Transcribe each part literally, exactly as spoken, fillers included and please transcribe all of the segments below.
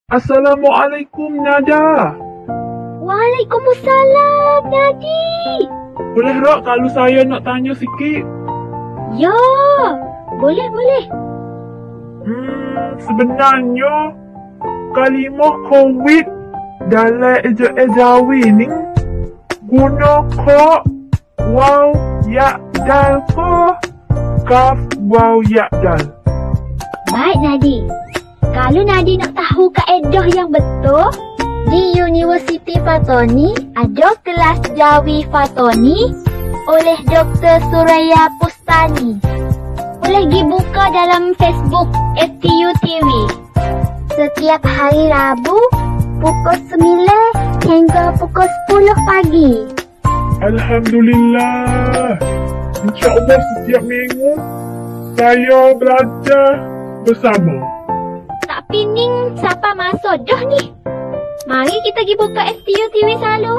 Assalamualaikum Nada. Waalaikumsalam Nadi. Boleh tak kalau saya nak tanya sikit? Ya, boleh boleh. Hmm, sebenarnya kalimah COVID dalam eja-ejawi ni guna ka, waw, ya, dal ke kaf, waw, ya, dal? Baik Nadi. Kalau Nadi nak tahu kaedah yang betul, di Universiti Fatoni ada kelas Jawi Fatoni oleh Doktor Suraya Pustani. Boleh pergi buka dalam Facebook F T U T V. Setiap hari Rabu pukul sembilan hingga pukul sepuluh pagi. Alhamdulillah. InsyaAllah setiap minggu saya belajar bersama. Tak pining siapa masuk dah ni. Mari kita pergi buka F T U T V selalu.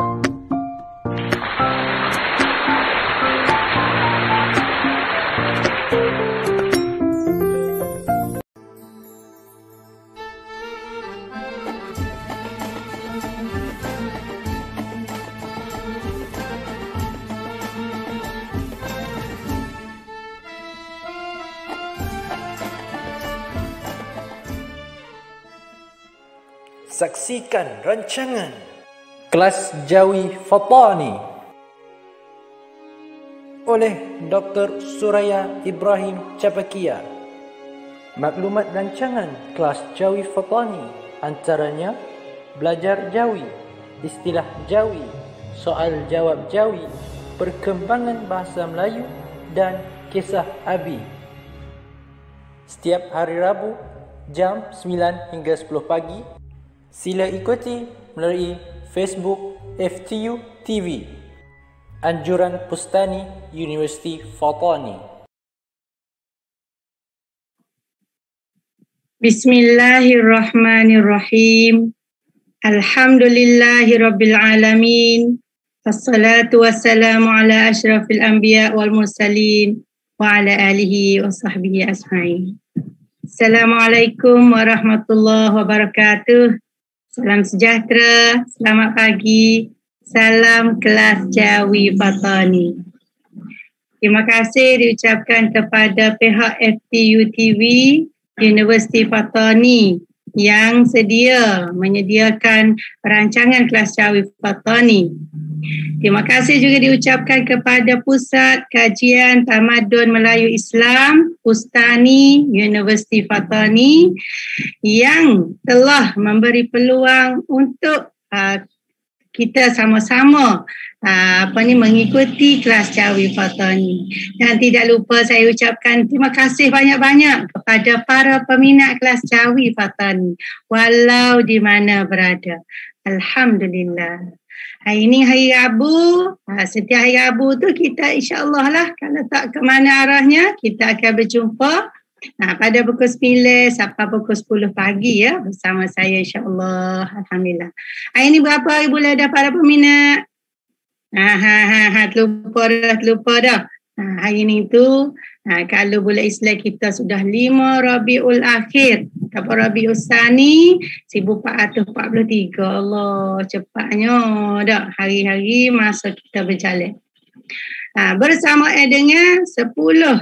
Saksikan rancangan Kelas Jawi Fatani oleh Doktor Suraya Ibrahim Capakia. Maklumat rancangan Kelas Jawi Fatani antaranya belajar Jawi, istilah Jawi, soal jawab Jawi, perkembangan bahasa Melayu dan kisah Abi. Setiap hari Rabu jam sembilan hingga sepuluh pagi. Sila ikuti melalui Facebook F T U T V, Anjuran Pustani Universiti Fatani. Bismillahirrahmanirrahim. Alhamdulillahirabbil alamin. Wassalatu wassalamu ala asyrafil anbiya wal mursalin wa ala alihi wa sahbihi ajma'in. Assalamualaikum warahmatullahi wabarakatuh. Salam sejahtera, selamat pagi, salam kelas Jawi Fatani. Terima kasih diucapkan kepada pihak F T U T V Universiti Fatani yang sedia menyediakan perancangan kelas Jawi Fatani. Terima kasih juga diucapkan kepada Pusat Kajian Tamadun Melayu Islam Pustani Universiti Fatani yang telah memberi peluang untuk uh, kita sama-sama uh, apa ni mengikuti kelas Jawi Fatani. Dan tidak lupa saya ucapkan terima kasih banyak-banyak kepada para peminat kelas Jawi Fatani walau di mana berada. Alhamdulillah. Hari ini hari Rabu, setiap hari Rabu tu kita insya-Allah lah, kalau tak ke mana arahnya, kita akan berjumpa nah, pada pukul sembilan sampai pukul sepuluh pagi ya, bersama saya insya-Allah. Alhamdulillah. Hari ini berapa hari bulan dah para peminat? Ha, ha, ha, ha, terlupa dah, terlupa dah. Ha, hari ini tu, ha, kalau bulan Islam kita sudah lima Rabiul Akhir, atau Rabiul Tsani seribu empat ratus empat puluh tiga. Allah, cepatnya dah hari-hari masa kita berjalan. Ha, bersama dengan sepuluh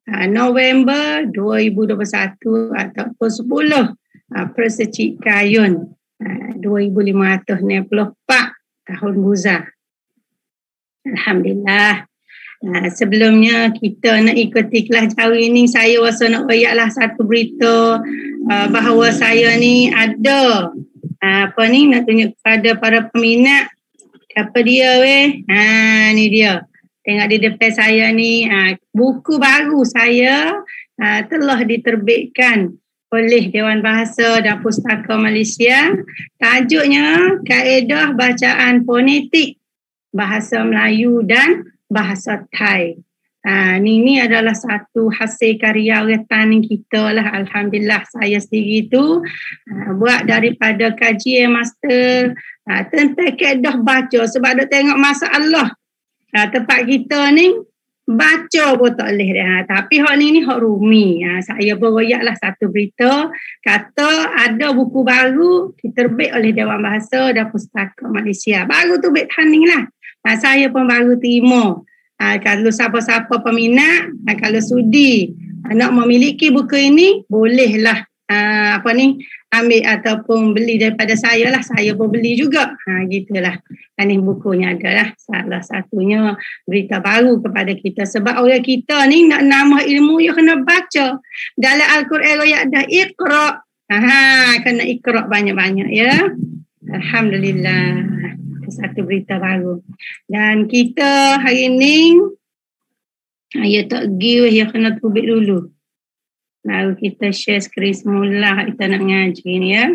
November dua ribu dua puluh satu ataupun sepuluh Persecik Kayun dua ribu lima ratus enam puluh empat tahun Buzar. Alhamdulillah. Nah, sebelumnya kita nak ikuti kelas Jawi ni, saya rasa nak royaklah satu berita uh, bahawa saya ni ada uh, apa ni nak tunjuk kepada para peminat. Apa dia weh? Ha, ni dia. Tengok di depan saya ni, uh, buku baru saya uh, telah diterbitkan oleh Dewan Bahasa dan Pustaka Malaysia. Tajuknya Kaedah Bacaan Fonetik Bahasa Melayu dan Bahasa Thai. Ha, ni, ni adalah satu hasil karya retan kita lah. Alhamdulillah, saya sendiri tu ha, buat daripada kajian master ha, tentang kaedah baca. Sebab dia tengok masalah ha, tempat kita ni baca pun tak boleh dah. Ha, tapi hak ni ni hak rumi. Ha, saya pun royaklah satu berita kata ada buku baru diterbit oleh Dewan Bahasa dan Pustaka Malaysia. Baru tu bit tanding lah. Ha, saya pun baru terima. Ha, kalau siapa-siapa peminat, ha, kalau sudi ha, nak memiliki buku ini, bolehlah ha, apa ni ambil ataupun beli daripada saya lah. Saya pun beli juga. Ha, gitulah. Ha, ni bukunya adalah salah satunya berita baru kepada kita. Sebab orang kita ni nak nambah ilmu, ya kena baca. Dalam Al-Quran royak dah iqra'. Ha, kena iqra' banyak-banyak ya. Alhamdulillah. Satu berita baru. Dan kita hari ni, ya tak pergi, ya kena tubik dulu. Lalu kita share skrin semula kita nak ngaji ni ya.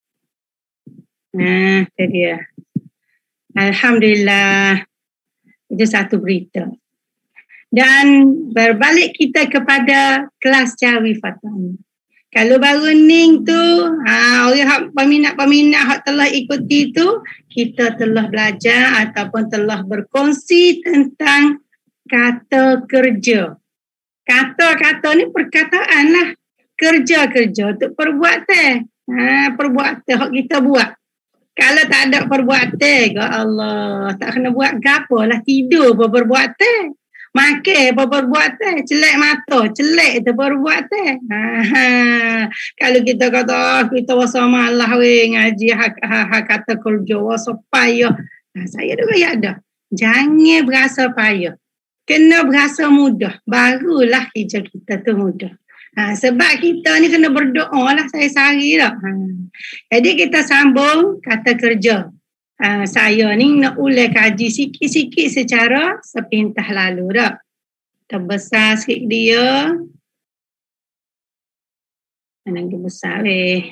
Nah, itu dia. Alhamdulillah. Itu satu berita. Dan berbalik kita kepada kelas Jawi Fatani. Kalau baru ning tu, ha, orang peminat-peminat hak telah ikuti tu, kita telah belajar ataupun telah berkongsi tentang kata kerja. Kata-kata ni perkataan lah. Kerja-kerja untuk perbuatan. Ha, perbuatan hak kita buat. Kalau tak ada perbuatan, ya Allah, tak kena buat gapo lah, tidur pun perbuatan. Makan pun perbuatan. Celak mata, celak tu perbuatan. Ha, ha. Kalau kita kata, kita wasa malah weh ngaji hak, hak, hak kata kerja, wasa payah. Ha, saya juga ya ada. Jangan berasa payah. Kena berasa mudah. Barulah kerja kita tu mudah. Ha, sebab kita ni kena berdoa lah saya sehari lah. Ha. Jadi kita sambung kata kerja. Ha, saya ni nak ulang kaji sikit-sikit secara sepintah lalu dah. Terbesar sikit dia. Mana dia besar weh.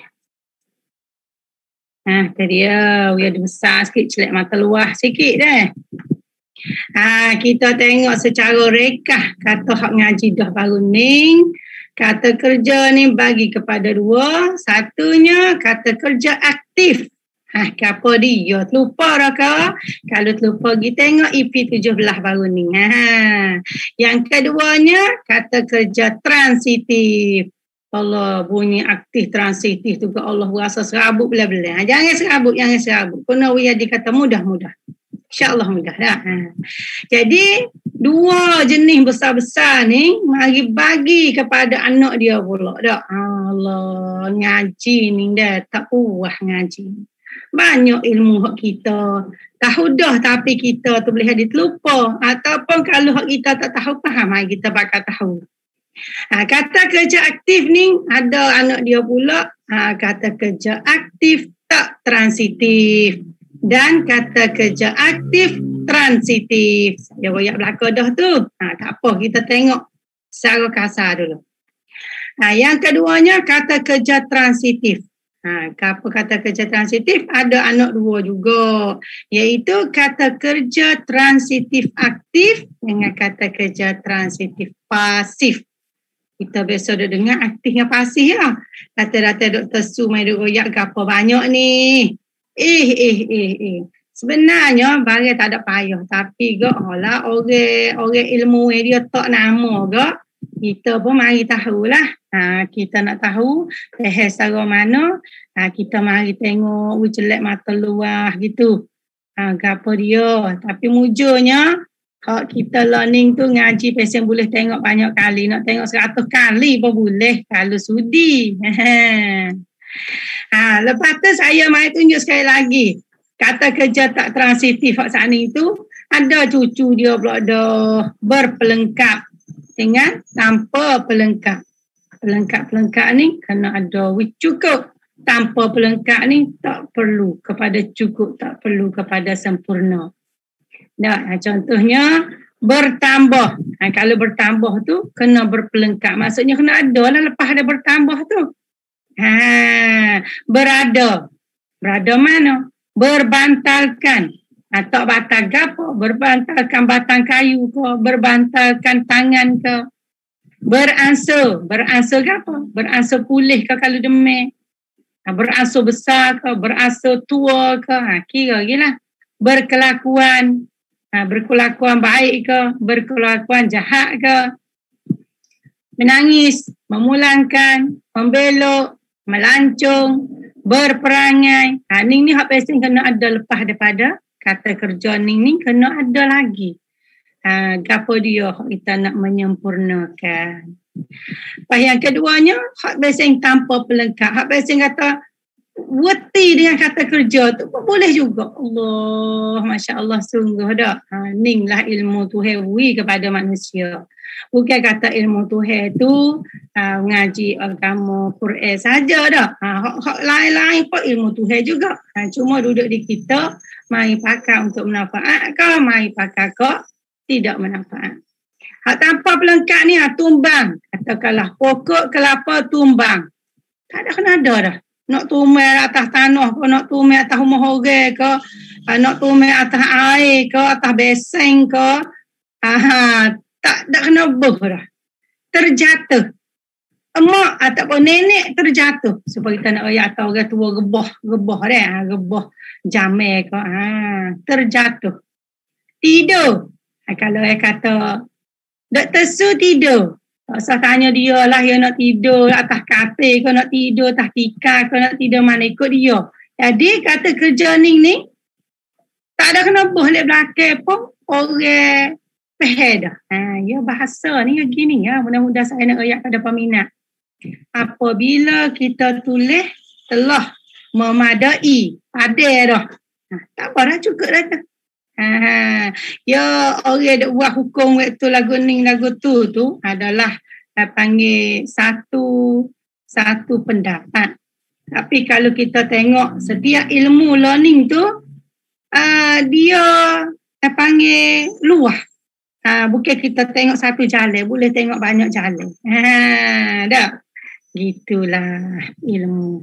Ha, tu dia. Dia besar sikit, celak mata luah sikit dah. Ha, kita tengok secara rekah kata hak ngaji dah baru ni. Kata kerja ni bagi kepada dua. Satunya kata kerja aktif. Ha, apa dia? Terlupa dah ke? Kalau terlupa pergi tengok E P tujuh belas baru ni. Ha. Yang keduanya kata kerja transitif. Allah bunyi aktif transitif tu ke Allah rasa serabut bila-bila. Ha, jangan serabut, jangan serabut. Kena dia dikata mudah-mudah. InsyaAllah mudah dah. Ha. Jadi, dua jenis besar-besar ni, mari bagi kepada anak dia pula. Dah. Allah, ngaji ni dah tak puas ngaji. Banyak ilmu hak kita. Tahu dah tapi kita tu boleh jadi terlupa. Ataupun kalau hak kita tak tahu, faham, mari kita bakal tahu. Ha, kata kerja aktif ni, ada anak dia pula. Ha, kata kerja aktif tak transitif. Dan kata kerja aktif transitif. Saya royak belakang dah tu. Ha, tak apa, kita tengok secara kasar dulu. Ha, yang keduanya kata kerja transitif. Ha, apa kata kerja transitif? Ada anak dua juga. Iaitu kata kerja transitif aktif dengan kata kerja transitif pasif. Kita biasa dah dengar aktif dengan pasif lah. Kata-kata Doktor Su main duk royak ke apa banyak ni. Eh, eh, eh, eh. Sebenarnya barang tak ada payah. Tapi gak lah orang, orang ilmu dia tak nama gak. Kita pun mari tahulah. Ha, kita nak tahu leher secara mana. Ha, kita mari tengok ujelek mata luah gitu. Ha, apa dia. Tapi mujurnya kalau kita learning tu ngaji pesen boleh tengok banyak kali. Nak tengok seratus kali pun boleh kalau sudi. Ha, lepas tu saya mari tunjuk sekali lagi. Kata kerja tak transitif saat ni tu ada cucu dia pula dah berpelengkap dengan tanpa pelengkap. Pelengkap-pelengkap ni kena ada cukup. Tanpa pelengkap ni tak perlu kepada cukup, tak perlu kepada sempurna. Nah, contohnya bertambah. Ha, kalau bertambah tu kena berpelengkap. Maksudnya kena ada lah lepas ada bertambah tu. Ha, berada. Berada mana? Berbantalkan. Atau batal gapo? Berbantalkan batang kayu ke? Berbantalkan tangan ke? Beransur. Beransur gapo? Beransur pulih ke kalau demam? Ha, beransur besar ke? Beransur tua ke? Ha, kira gila. Berkelakuan. Ha, berkelakuan baik ke, berkelakuan jahat ke, menangis, memulangkan, membelok, melancung, berperangai. Ha, ni ni hak pesen kena ada lepas daripada kata kerja ni ni kena ada lagi. Ha, gapo dia kita nak menyempurnakan. Lepas yang keduanya, hak pesen tanpa pelengkap. Hak pesen kata weti dengan kata kerja tu pun boleh juga. Allah, Masya Allah, sungguh dah. Ha, ni lah ilmu Tuhan wi kepada manusia. Bukan kata ilmu Tuhan tu uh, ngaji agama Quran saja dah. Ha, hak lain-lain pun ilmu Tuhan juga. Ha, cuma duduk di kita, mari pakai untuk manfaat ke, mari pakai ke tidak manfaat. Hak tanpa pelengkap ni ha, tumbang. Katakanlah pokok kelapa tumbang. Tak ada kena ada dah. Nak tumbang atas tanah ke, nak tumbang atas rumah orang ke, nak tumbang atas air ke, atas beseng ke. Aha, tak tak kena buh dah. Terjatuh. Emak ataupun nenek terjatuh. Supaya kita nak ayat atau orang tua gebah, gebah dah, ha, gebah jamai ke. Ha, terjatuh. Tidur. Ha, kalau saya kata, Doktor Su tidur. Tak usah tanya dia lah yang nak tidur atas katil ke, nak tidur atas tikar ke, nak tidur mana ikut dia. Jadi kata kerja ni ni, tak ada kena buh di belakang pun orang faham dah. Ha, ya bahasa ni gini ya, mudah-mudahan saya nak ayat pada peminat. Apabila kita tulis telah memadai, ada dah. Ha, tak apa dah, cukup dah tu. Ha, ya orang duk buat hukum waktu lagu ni lagu tu tu adalah uh, panggil satu satu pendapat. Tapi kalau kita tengok setiap ilmu learning tu uh, dia uh, panggil luah. Uh, bukan kita tengok satu jalan, boleh tengok banyak jalan. Ha, dah. Gitulah ilmu.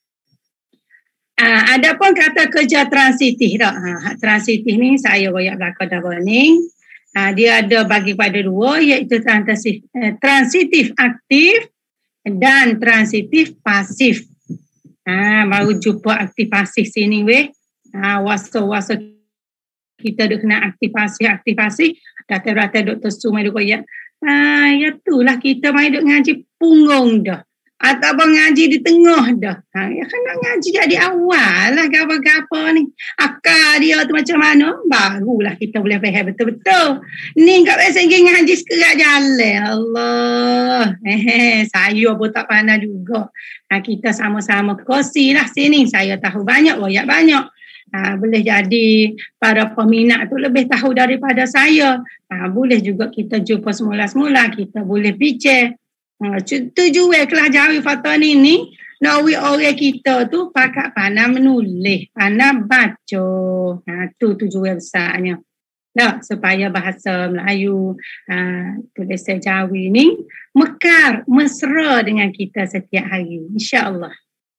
Uh, ada pun kata kerja transitif tak? Ha, transitif ni saya royak belakang dah warning. Uh, dia ada bagi pada dua, iaitu transitif, uh, transitif aktif dan transitif pasif. Ha, baru jumpa aktif pasif sini weh. Ha, wasa-wasa kita duk kena aktif pasif, aktif pasif. Data-data Doktor Su mai duk royak. Ha, ya itulah kita mai duk ngaji punggung dah. Atau abang ngaji di tengah dah. Ha, ya kan nak ngaji jadi awal lah gapa-gapa ni. Akal dia tu macam mana, barulah kita boleh faham betul-betul. Ni kat biasa ngaji sekerat jalan. Allah. Eh, saya pun tak pandai juga. Ha, kita sama-sama kongsi lah sini. Saya tahu banyak, royak banyak. Ha, boleh jadi para peminat tu lebih tahu daripada saya. Ha, boleh juga kita jumpa semula-semula. Kita boleh bincang. Ha, tujuan kelas Jawi Fatoni ni nak orang kita tu pakat pandai menulis, pandai baca. Ha, tu tujuan besarnya. Dah, supaya bahasa Melayu, ha, tulisan Jawi ni mekar, mesra dengan kita setiap hari. InsyaAllah.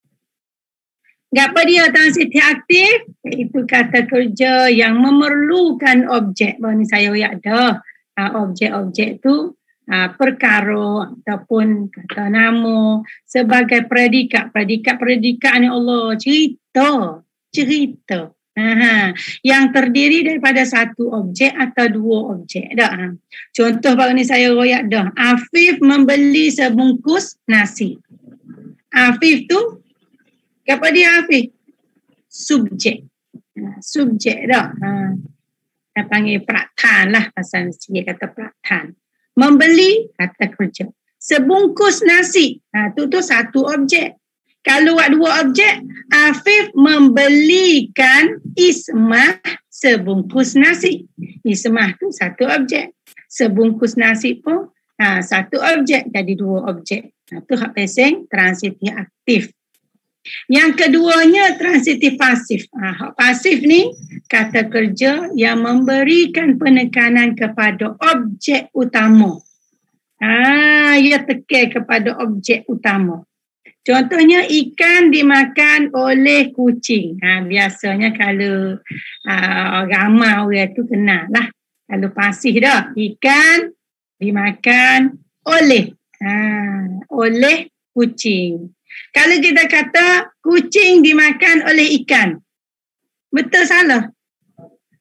Apa dia transitif aktif? Itu kata kerja yang memerlukan objek. Baru ni saya lihat dah. Ha, objek-objek tu Uh, perkara ataupun kata nama sebagai predikat. Predikat-predikat ni Allah cerita. Cerita. Aha. Yang terdiri daripada satu objek atau dua objek. Dah. Ha. Contoh baru ni saya royak dah. Afif membeli sebungkus nasi. Afif tu, apa dia Afif? Subjek. Ha. Subjek dah. Ha. Kita panggil praktan lah. Pasal sikit kata praktan. Membeli kata kerja. Sebungkus nasi. Ha, tu tu satu objek. Kalau buat dua objek, Afif membelikan Ismah sebungkus nasi. Ismah tu satu objek. Sebungkus nasi pun ha, satu objek. Jadi dua objek. Ha, tu hak peseng transitif aktif. Yang keduanya transitif pasif. Ha, hak pasif ni kata kerja yang memberikan penekanan kepada objek utama. Ha, ia tekan kepada objek utama. Contohnya ikan dimakan oleh kucing. Ha, biasanya kalau uh, ramai orang tu kenal lah. Kalau pasif dah. Ikan dimakan oleh. Ha, oleh kucing. Kalau kita kata kucing dimakan oleh ikan. Betul salah?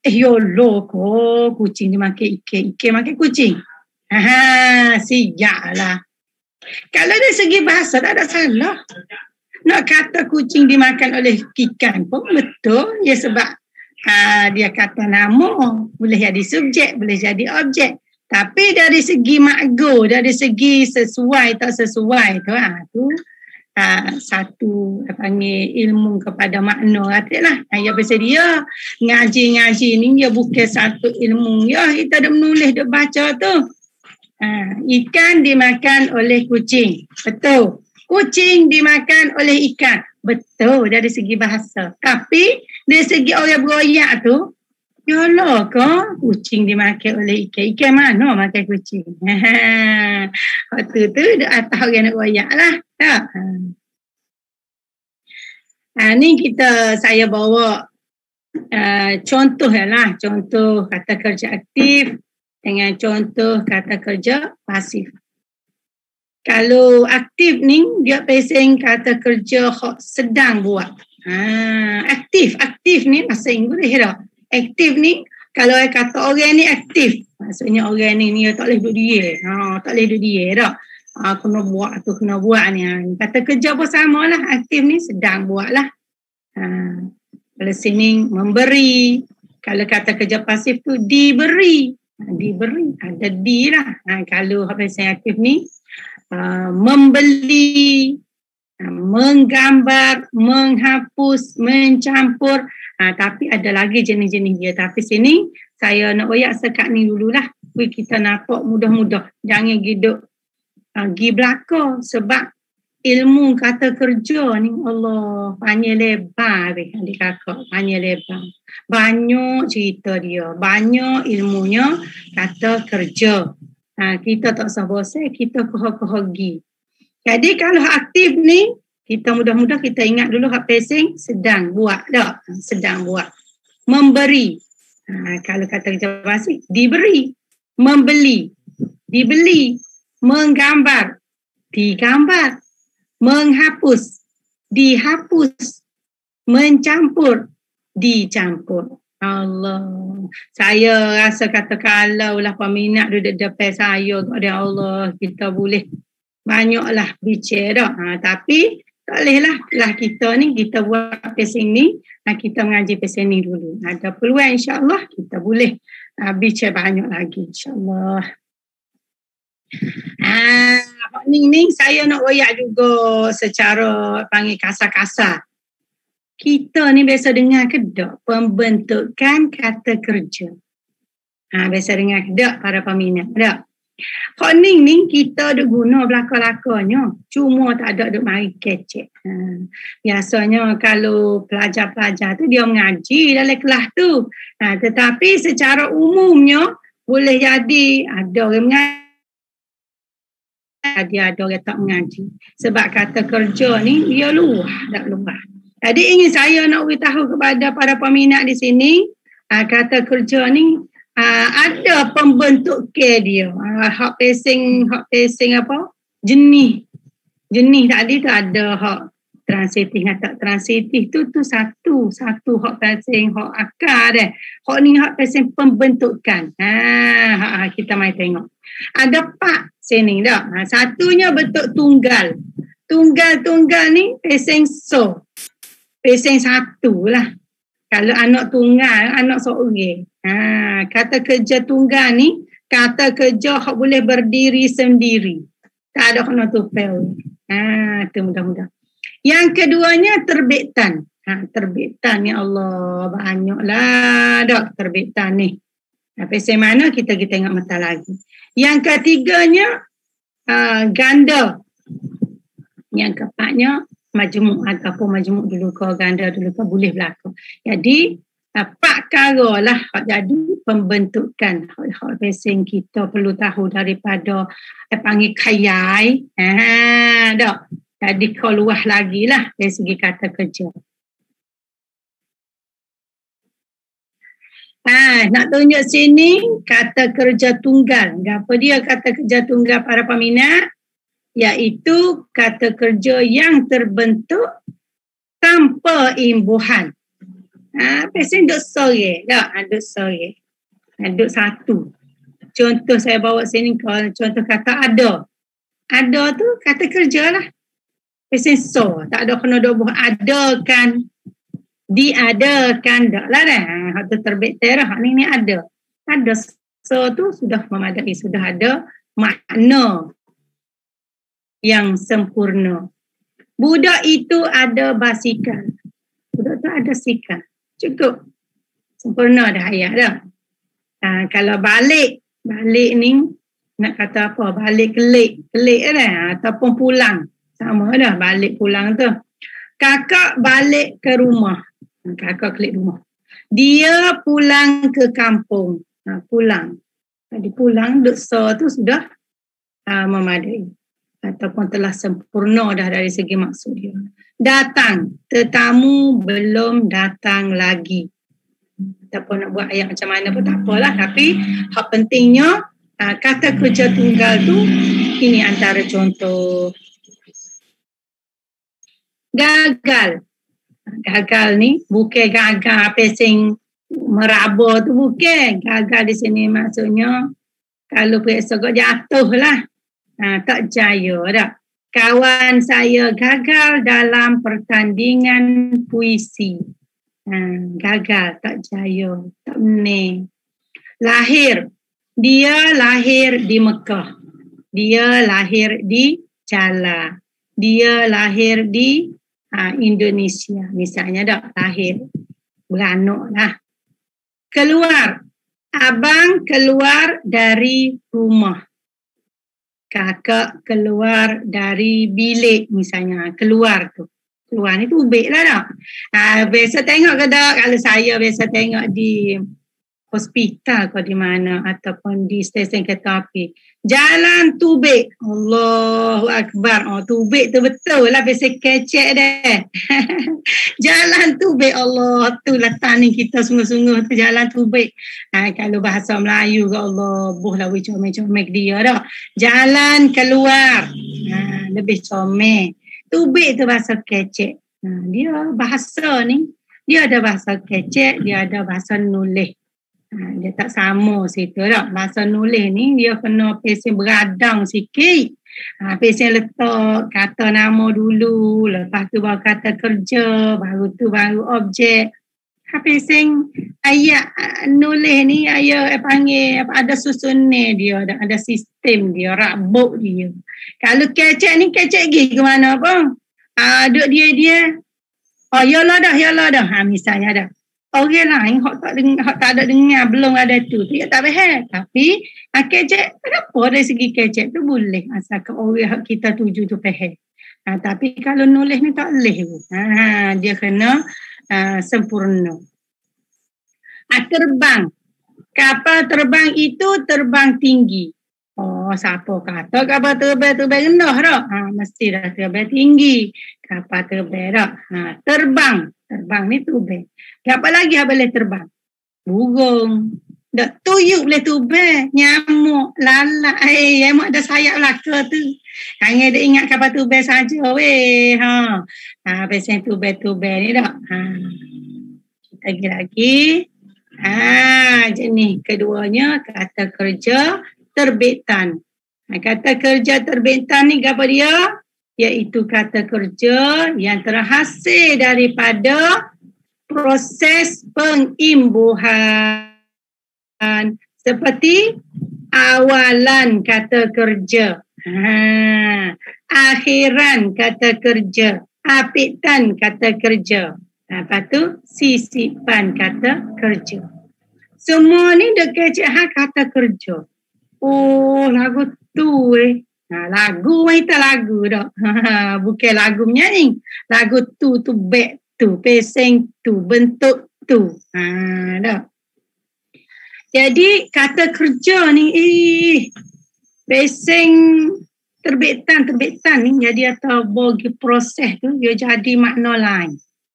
Eh, yolo ko, kucing dia makan ikan, ikan makan kucing. Ha, sijaklah. Kalau dari segi bahasa tak ada salah. Nak kata kucing dimakan oleh ikan pun betul. Ya sebab uh, dia kata nama. Boleh jadi subjek, boleh jadi objek. Tapi dari segi makgo, dari segi sesuai tak sesuai tu, ha, tu uh, satu panggil ilmu kepada makna. Artilah, ya pasal dia ngaji-ngaji ni dia bukan satu ilmu. Ya, kita dah menulis, dah baca tu. Ha, ikan dimakan oleh kucing. Betul. Kucing dimakan oleh ikan. Betul dari segi bahasa. Tapi dari segi orang beroyak tu, yalah ke kucing dimakan oleh ikan. Ikan mana makan kucing? Waktu tu atas orang nak beroyak lah. Tak? Ha, ni kita, saya bawa uh, contoh lah. Contoh kata kerja aktif dengan contoh kata kerja pasif. Kalau aktif ni, dia pesing kata kerja sedang buat. Ha, aktif, aktif ni bahasa Inggeris dah. Aktif ni, kalau kata orang ni aktif, maksudnya orang ni, ni tak boleh duduk dia. Ha, tak boleh duduk dia dah. Ha, kena buat tu, kena buat ni. Ha. Kata kerja pun sama lah. Aktif ni sedang buat lah. Ha. Kalau sini memberi. Kalau kata kerja pasif tu diberi. Diberi, ada di lah. Ha, kalau bahasa aktif ni uh, membeli, uh, menggambar, menghapus, mencampur. Ha, tapi ada lagi jenis-jenis dia. Tapi sini saya nak oyak sekat ni dululah. Kita nampak mudah-mudah. Jangan giduk uh, gi belakang sebab ilmu kata kerja ni Allah panjang lebar weh adik kakak, panjang lebar. Banyak cerita dia, banyak ilmunya kata kerja. Ha, kita tak usah bosan, kita kohok-kohogi. Jadi kalau aktif ni, kita mudah-mudah kita ingat dulu hak pesing sedang buat dak, sedang buat. Memberi. Ha, kalau kata kerja pasif, diberi. Membeli, dibeli. Menggambar, digambar. Menghapus, dihapus. Mencampur, dicampur. Allah. Saya rasa kata kalau lah peminat duduk depan saya kepada Allah, kita boleh banyaklah bicara. Ha, tapi tak bolehlah lah kita ni, kita buat pesing ni, ha, kita mengaji pesing ni dulu. Ada peluang insyaAllah kita boleh ha, bicara banyak lagi insyaAllah. Ah, ni ni saya nak royak juga secara panggil kasar-kasar. Kita ni biasa dengar ke tak pembentukan kata kerja? Ha, biasa dengar ke tak para peminat? Tak? Kau ni ni kita ada guna belakang-belakangnya. Cuma tak ada duk mari kecek. Ha, biasanya kalau pelajar-pelajar tu dia mengaji dalam kelas tu. Ha, tetapi secara umumnya boleh jadi ada orang mengaji. Dia ada orang tak mengaji. Sebab kata kerja ni dia luah, tak luah. Jadi ingin saya nak beritahu kepada para peminat di sini, aa, kata kerja ni aa, ada pembentuk ke dia. Aa, hak pesing, hak pesing apa? Jenis. Jenis tadi tu ada hak transitif dan tak transitif tu tu satu. Satu hak pesing, hak akar deh. Hak ni hak pesing pembentukan. Ha, hak, hak kita mai tengok. Ada pak sini dah. Ha, satunya bentuk tunggal. Tunggal-tunggal ni pesing so. Pesing satu lah. Kalau anak tunggal, anak seorang. Ha, kata kerja tunggal ni, kata kerja hak boleh berdiri sendiri. Tak ada kena tupel. Ha, tu mudah-mudah. Yang keduanya terbitan. Ha, terbitan ni Allah banyaklah dak terbitan ni. Ha, pesing mana kita kita tengok mata lagi. Yang ketiganya uh, ganda. Yang keempatnya majmuk ataupun majmuk dulu ke ganda dulu ke boleh berlaku. Jadi empat perkara lah jadi pembentukan hak pesing kita perlu tahu daripada eh, panggil khayal. Ha dak. Jadi kau luah lagi lah dari segi kata kerja. Ah, nak tunjuk sini kata kerja tunggal. Apa dia kata kerja tunggal para peminat? Iaitu kata kerja yang terbentuk tanpa imbuhan. Ha, pesen duk sore. Tak, ha, duk sore. Ha, duk satu. Contoh saya bawa sini, contoh kata ada. Ada tu kata kerja lah. Pesen so. Tak ada kena duk buat adakan. Diadakan. Tak lah dah. Ha, tu terbit terah. Ni ni ada. Ada. So tu sudah memadai. Sudah ada makna yang sempurna. Budak itu ada basikal. Budak tu ada sikal. Cukup. Sempurna dah ayat dah. Ha, kalau balik, balik ni nak kata apa? Balik kelik. Kelik dah. Ataupun pulang. Sama dah balik pulang tu. Kakak balik ke rumah. Kakak kelik rumah. Dia pulang ke kampung. Ha, pulang. Jadi pulang, duk so tu sudah ha, memadai. Ataupun telah sempurna dah dari segi maksud dia. Datang, tetamu belum datang lagi. Ataupun nak buat ayat macam mana pun tak apalah. Tapi hak pentingnya kata kerja tunggal tu, ini antara contoh. Gagal. Gagal ni bukan gagal pesing meraba tu, bukan. Gagal di sini maksudnya kalau biasa kau jatuh lah. Ha, tak jaya dah. Kawan saya gagal dalam pertandingan puisi. Ha, gagal, tak jaya, tak menang. Lahir. Dia lahir di Mekah. Dia lahir di Jala. Dia lahir di ha, Indonesia. Misalnya dah lahir. Beranak lah. Keluar. Abang keluar dari rumah. Kakak keluar dari bilik misalnya. Keluar tu. Keluar ni tu ubik lah tak? Ha, biasa tengok ke tak? Kalau saya biasa tengok di hospital ke di mana. Ataupun di stesen kereta api. Jalan tubik. Allahu Akbar. Oh, tubik tu betul lah. Biasa kecek deh. Jalan tubik. Allah tu lah tani kita sungguh-sungguh tu jalan tubik. Ha, kalau bahasa Melayu ke Allah. Buh lah wih comel-comel dia dah. Jalan keluar. Ha, lebih comel. Tubik tu bahasa kecek. Ha, dia bahasa ni. Dia ada bahasa kecek. Dia ada bahasa nulis. Ha, dia tak sama situ tak. Bahasa nulis ni dia kena pesen beradang sikit. Ha, pesen letak kata nama dulu. Lepas tu baru kata kerja. Baru tu baru objek. Ha, pesen ayat nulis ni ayat panggil ada susun ni dia. Ada, ada sistem dia. Rakbuk dia. Kalau kecek ni kecek gigi ke mana pun. Ha, duk dia dia. Oh yalah dah, yalah dah. Ha, misalnya dah. Orang lain hak tak dengar, hak tak ada dengar, belum ada tu, dia tak faham. Tapi ha, kecek, kenapa dari segi kecek tu boleh asalkan orang hak kita tuju tu faham. Ha, tapi kalau nulis ni tak boleh. Ha, dia kena uh, sempurna. Ha, terbang. Kapal terbang itu terbang tinggi. Oh, siapa kata kapal terbang terbang rendah tak? Ha, mesti dah terbang tinggi. Kapal terbang tak? Ha, terbang. Terbang ni terbang. Apa lagi yang boleh terbang? Burung. Dak tuyuk boleh terbang. Nyamuk, lalat. Eh, nyamuk ada sayap laka tu. Hanya dia ingat kapal terbang saja. Weh, ha. Ha, pasal terbang-terbang ni dak. Ha. Kita lagi lagi. Ha, jenis keduanya kata kerja terbitan. Ha, kata kerja terbitan ni apa dia? Iaitu kata kerja yang terhasil daripada proses pengimbuhan. Seperti awalan kata kerja. Ha, akhiran kata kerja. Apitan kata kerja. Lepas tu sisipan kata kerja. Semua ni dekat cik kata kerja. Oh, lagu tu eh. Ha, lagu kita lagu dah. Ha, bukan lagu menyanyi. Lagu tu tu bek tu, peseng tu, bentuk tu. Ha, dah. Jadi kata kerja ni eh peseng terbitan terbitan ni jadi atau bagi proses tu dia jadi makna lain.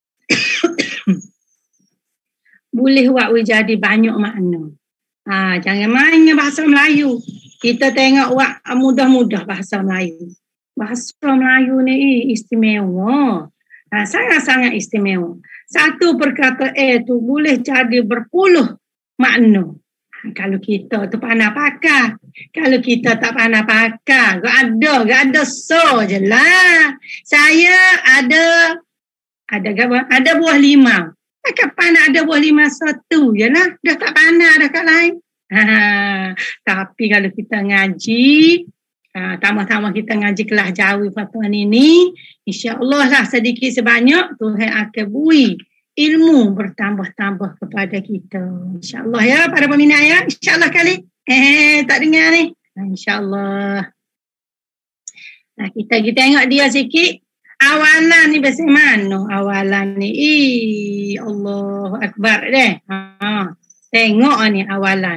Boleh buat jadi banyak makna. Ha, jangan main bahasa Melayu. Kita tengok wak mudah-mudah bahasa Melayu. Bahasa Melayu ni istimewa. Ha, sangat-sangat istimewa. Satu perkataan A tu boleh jadi berpuluh makna. Ha, kalau kita tu pandai pakai. Kalau kita tak pandai pakai, gak ada, gak ada so je lah. Saya ada, ada apa? Ada buah limau. Tak pandai ada buah limau satu je lah. Dah tak pandai dah kat lain. Ha, tapi kalau kita ngaji, ha, tambah-tambah kita ngaji kelas Jawi Fatoni ni, insya-Allah lah sedikit sebanyak Tuhan akan beri ilmu bertambah-tambah kepada kita. Insya-Allah ya para peminat ya. Insya-Allah kali. Eh tak dengar ni. Insya-Allah. Nah, kita kita tengok dia sikit. Awalan ni bahasa mana? Awalan ni. Ih, Allahu Akbar deh. Ha, tengok ni awalan.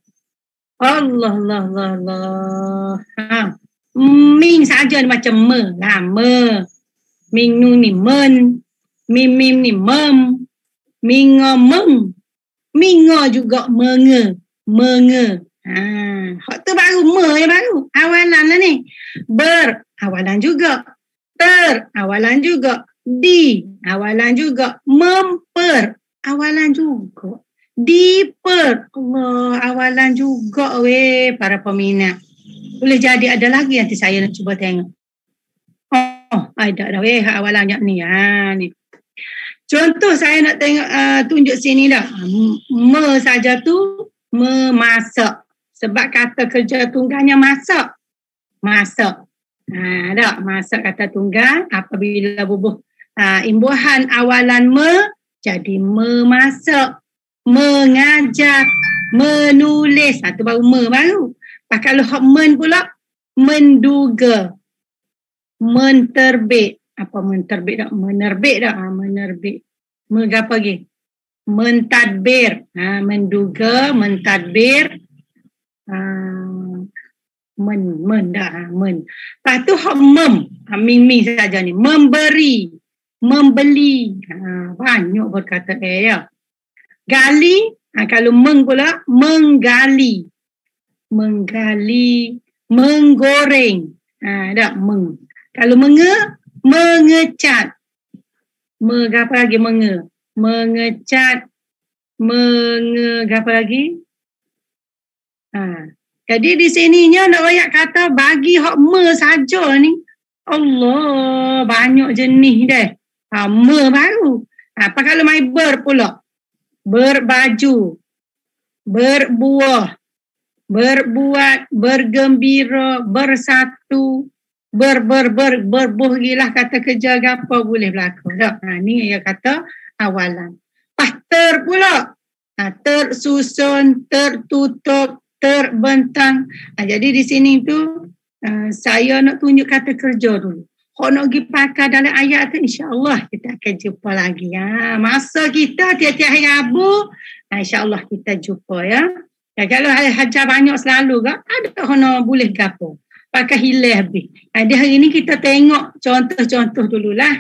Allah Allah Allah Allah. Ha. Ming saja ni macam me lah, me. Ming nu ni men. Mim mim ni mem. Mingo meng. Mingo juga menge. Menge. Ha, hak tu baru me yang baru. Awalan lah ni. Ber awalan juga. Ter awalan juga. Di awalan juga. Memper awalan juga. Diper Allah awalan juga weh para peminat. Boleh jadi ada lagi nanti saya nak cuba tengok. Oh, ada dah weh awalan ni. Ha ni. Contoh saya nak tengok uh, tunjuk sini dah. Me saja tu memasak. Sebab kata kerja tunggalnya masak. Masak. Ha dak masak kata tunggal apabila bubuh uh, imbuhan awalan me jadi memasak. Mengajar, menulis. Satu baru me baru. Pak kalau hak men pula menduga, menterbit. Apa menterbit dak? Menerbit dak? Ha, menerbit. Mengapa lagi? Mentadbir. Ha, menduga, mentadbir. Ha, men, men dak? Ha, men. Lepas tu hak mem. Ha, ming-ming saja ni. Memberi, membeli. Ha, banyak berkata eh ya. Gali, ha, kalau meng pula, menggali. Menggali, menggoreng. Ha, tak, meng. Kalau menge, mengecat. Menge apa lagi menge? Mengecat, menge apa lagi? Ha. Jadi di sininya nak banyak kata bagi hak me saja ni. Allah, banyak jenis deh. Ha, me baru. Ha, apa kalau mai ber pula? Berbaju, berbuah, berbuat, bergembira, bersatu, ber, ber, ber, berbuh gilah kata kerja apa boleh berlaku. Ha, ni dia kata awalan. Pas ter pula, ha, tersusun, tertutup, terbentang. Ha, jadi di sini tu uh, saya nak tunjuk kata kerja dulu. Kalau nak pergi pakai dalam ayat tu, insyaAllah kita akan jumpa lagi. Ya. Masa kita tiap-tiap hari Rabu, insyaAllah kita jumpa. Ya. Ya, kalau hajar banyak selalu, kan, ada orang boleh gapo. Pakai hilang habis. Di hari ni kita tengok contoh-contoh dululah.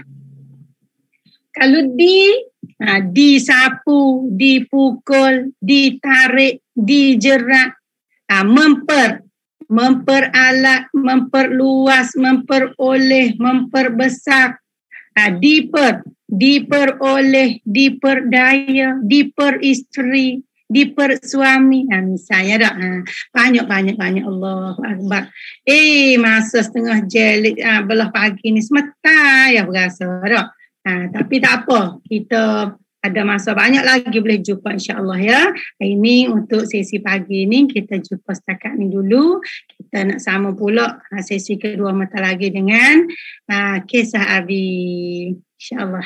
Kalau di, ha, disapu, dipukul, ditarik, dijerat, ha, memper. Memperalat, memperluas, memperoleh, memperbesar, ha, diper, diperoleh, diperdaya, diperisteri, dipersuami. Ha, misalnya tak, ha, banyak-banyak-banyak Allah Akbar. Eh, masa setengah jelit ha, belah pagi ni semata ya berasa tak. Ha, tapi tak apa, kita ada masa banyak lagi boleh jumpa insya-Allah ya. Hari ini untuk sesi pagi ni kita jumpa setakat ni dulu. Kita nak sama pula ha, sesi kedua mata lagi dengan ha, kisah Abi insya-Allah.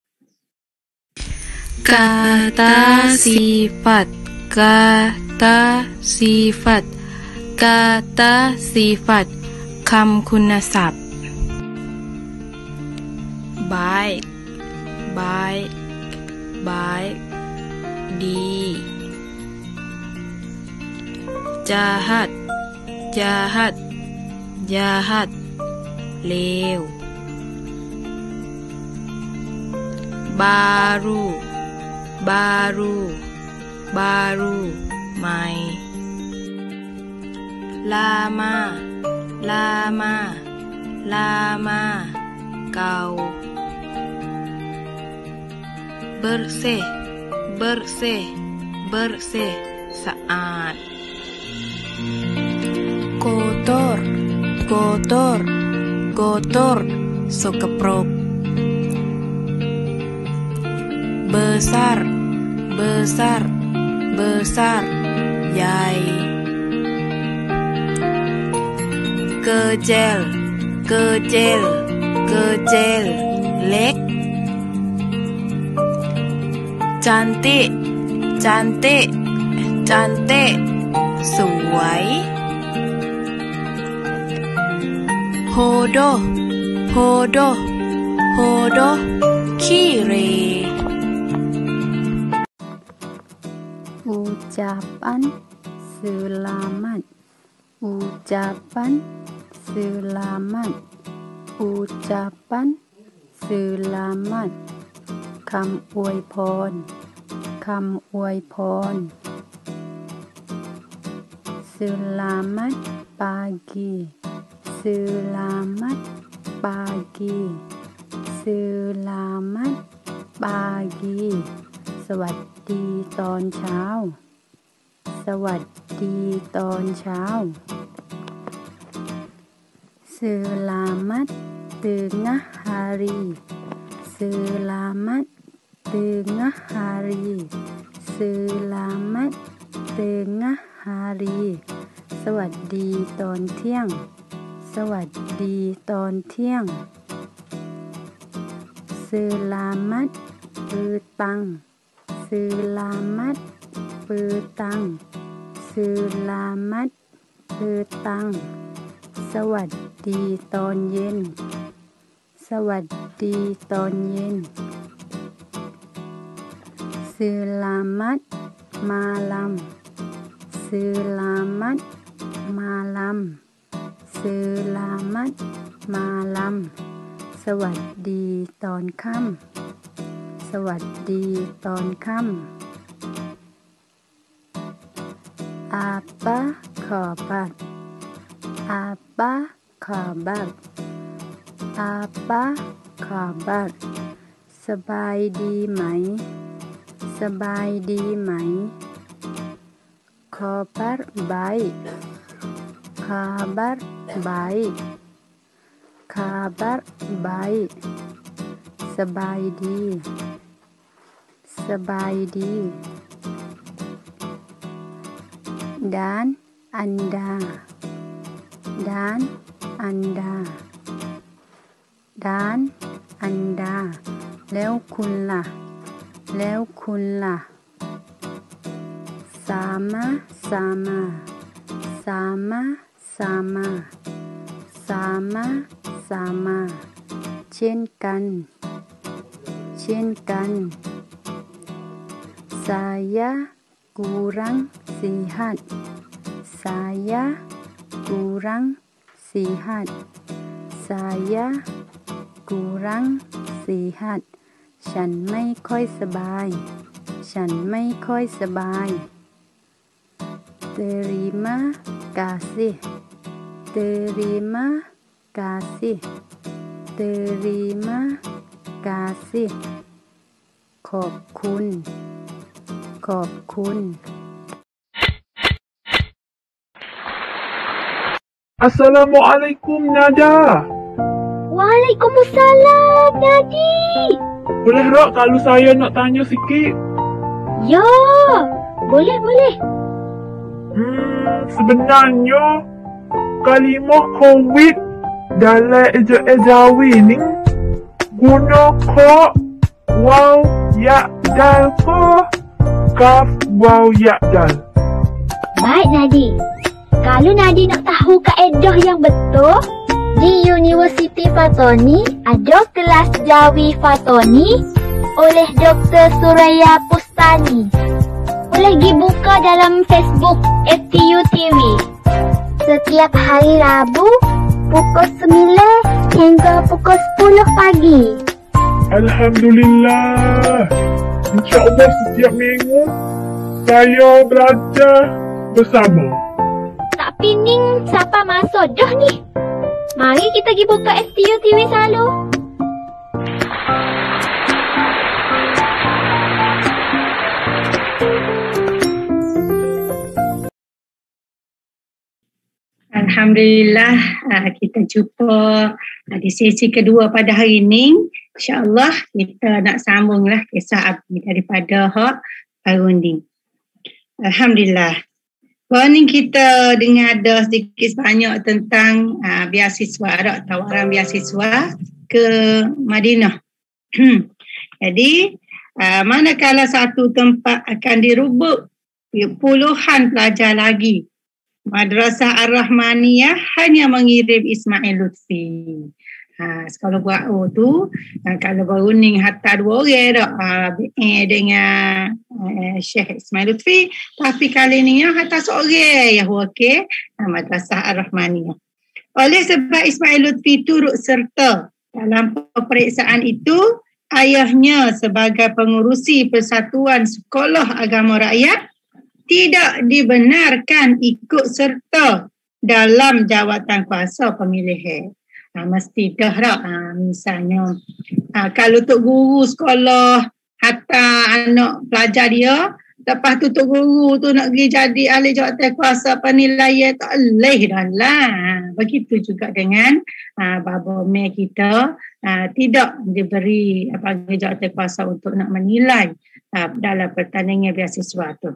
Kata sifat, kata sifat, kata sifat, คำคุณศัพท์ baik, baik, baik, di, jahat, jahat, jahat, เลว baru, baru, baru, ใหม่ lama, lama, lama, เก่า bersih, bersih, bersih, sa'at. Kotor, kotor, kotor, sokeprok. Besar, besar, besar, yai. Kecil, kecil, kecil, lek. Cantik, cantik, cantik, สวย โฮโด โฮโด โฮโด ขี้เหร่ Ucapan selamat, ucapan selamat, ucapan selamat คำอวยพร คำอวยพร Selamat pagi, selamat pagi, selamat pagi สวัสดีตอนเช้า สวัสดีตอนเช้า Selamat tengah hari, selamat tengah hari, selamat tengah hari สวัสดีตอนเที่ยง สวัสดีตอนเที่ยง Selamat petang, selamat petang, selamat petang สวัสดีตอนเย็น สวัสดีตอนเย็น Selamat malam, selamat malam, selamat malam สวัสดีตอนค่ำ สวัสดีตอนค่ำ Apa kabar, apa kabar, apa kabar สบายดีไหม สบายดีไหม Kabar baik, kabar baik, kabar baik สบายดี สบายดี Dan Anda, dan Anda, dan Anda แล้วคุณล่ะ แล้วคุณล่ะ Sama sama, sama sama, sama sama เช่นกัน เช่นกัน Saya kurang sehat, saya kurang sehat, saya kurang sehat ฉันไม่ค่อยสบาย ฉันไม่ค่อยสบาย Terima kasih, terima kasih, terima kasih ขอบคุณ ขอบคุณ Assalamualaikum Nada. Waalaikumsalam, Nadi. Boleh tak kalau saya nak tanya sikit? Ya, boleh boleh. Hmm, sebenarnya kalimah COVID dalam ejaan Jawi ni guna ka, waw, ya, dal ke kaf, waw, ya, dal? Baik Nadi. Kalau Nadi nak tahu kaedah yang betul, di Universiti Fatoni ada kelas Jawi Fatoni oleh Doktor Suraya Pustani. Boleh dibuka dalam Facebook F T U T V. Setiap hari Rabu pukul sembilan hingga pukul sepuluh pagi. Alhamdulillah. InsyaAllah setiap minggu saya belajar bersama. Tak pining siapa masuk dah ni. Mari kita pergi buka F T U T V selalu. Alhamdulillah kita jumpa di sesi kedua pada hari ini. InsyaAllah kita nak sambunglah kisah Abi daripada Hak Harun. Alhamdulillah. Warning kita dengar ada sedikit banyak tentang uh, beasiswa, ada tawaran beasiswa ke Madinah. Jadi uh, manakala satu tempat akan dirubuk puluhan pelajar lagi, Madrasah Ar-Rahmaniyah hanya mengirim Ismail Lutfi. Ha, sekolah buat O tu, ha, kalau berunding hatta dua orang dah, ha, eh, dengan eh, Syekh Ismail Lutfi, tapi kali ni ya, hatta seorang yang okey, ha, Madrasah Ar-Rahmaniyah. Oleh sebab Ismail Lutfi turut serta dalam peperiksaan itu, ayahnya sebagai pengurusi Persatuan Sekolah Agama Rakyat tidak dibenarkan ikut serta dalam jawatan kuasa pemilihan. Ha, mesti dah dah. Ha, misalnya, ha, kalau tok guru sekolah, hatta anak pelajar dia, lepas tu tok guru tu nak pergi jadi ahli jawatan kuasa penilaian, tak boleh dah lah. Ha, begitu juga dengan ha, baba mek kita, ha, tidak diberi apa jawatan kuasa untuk nak menilai ha, dalam pertandingan beasiswa tu.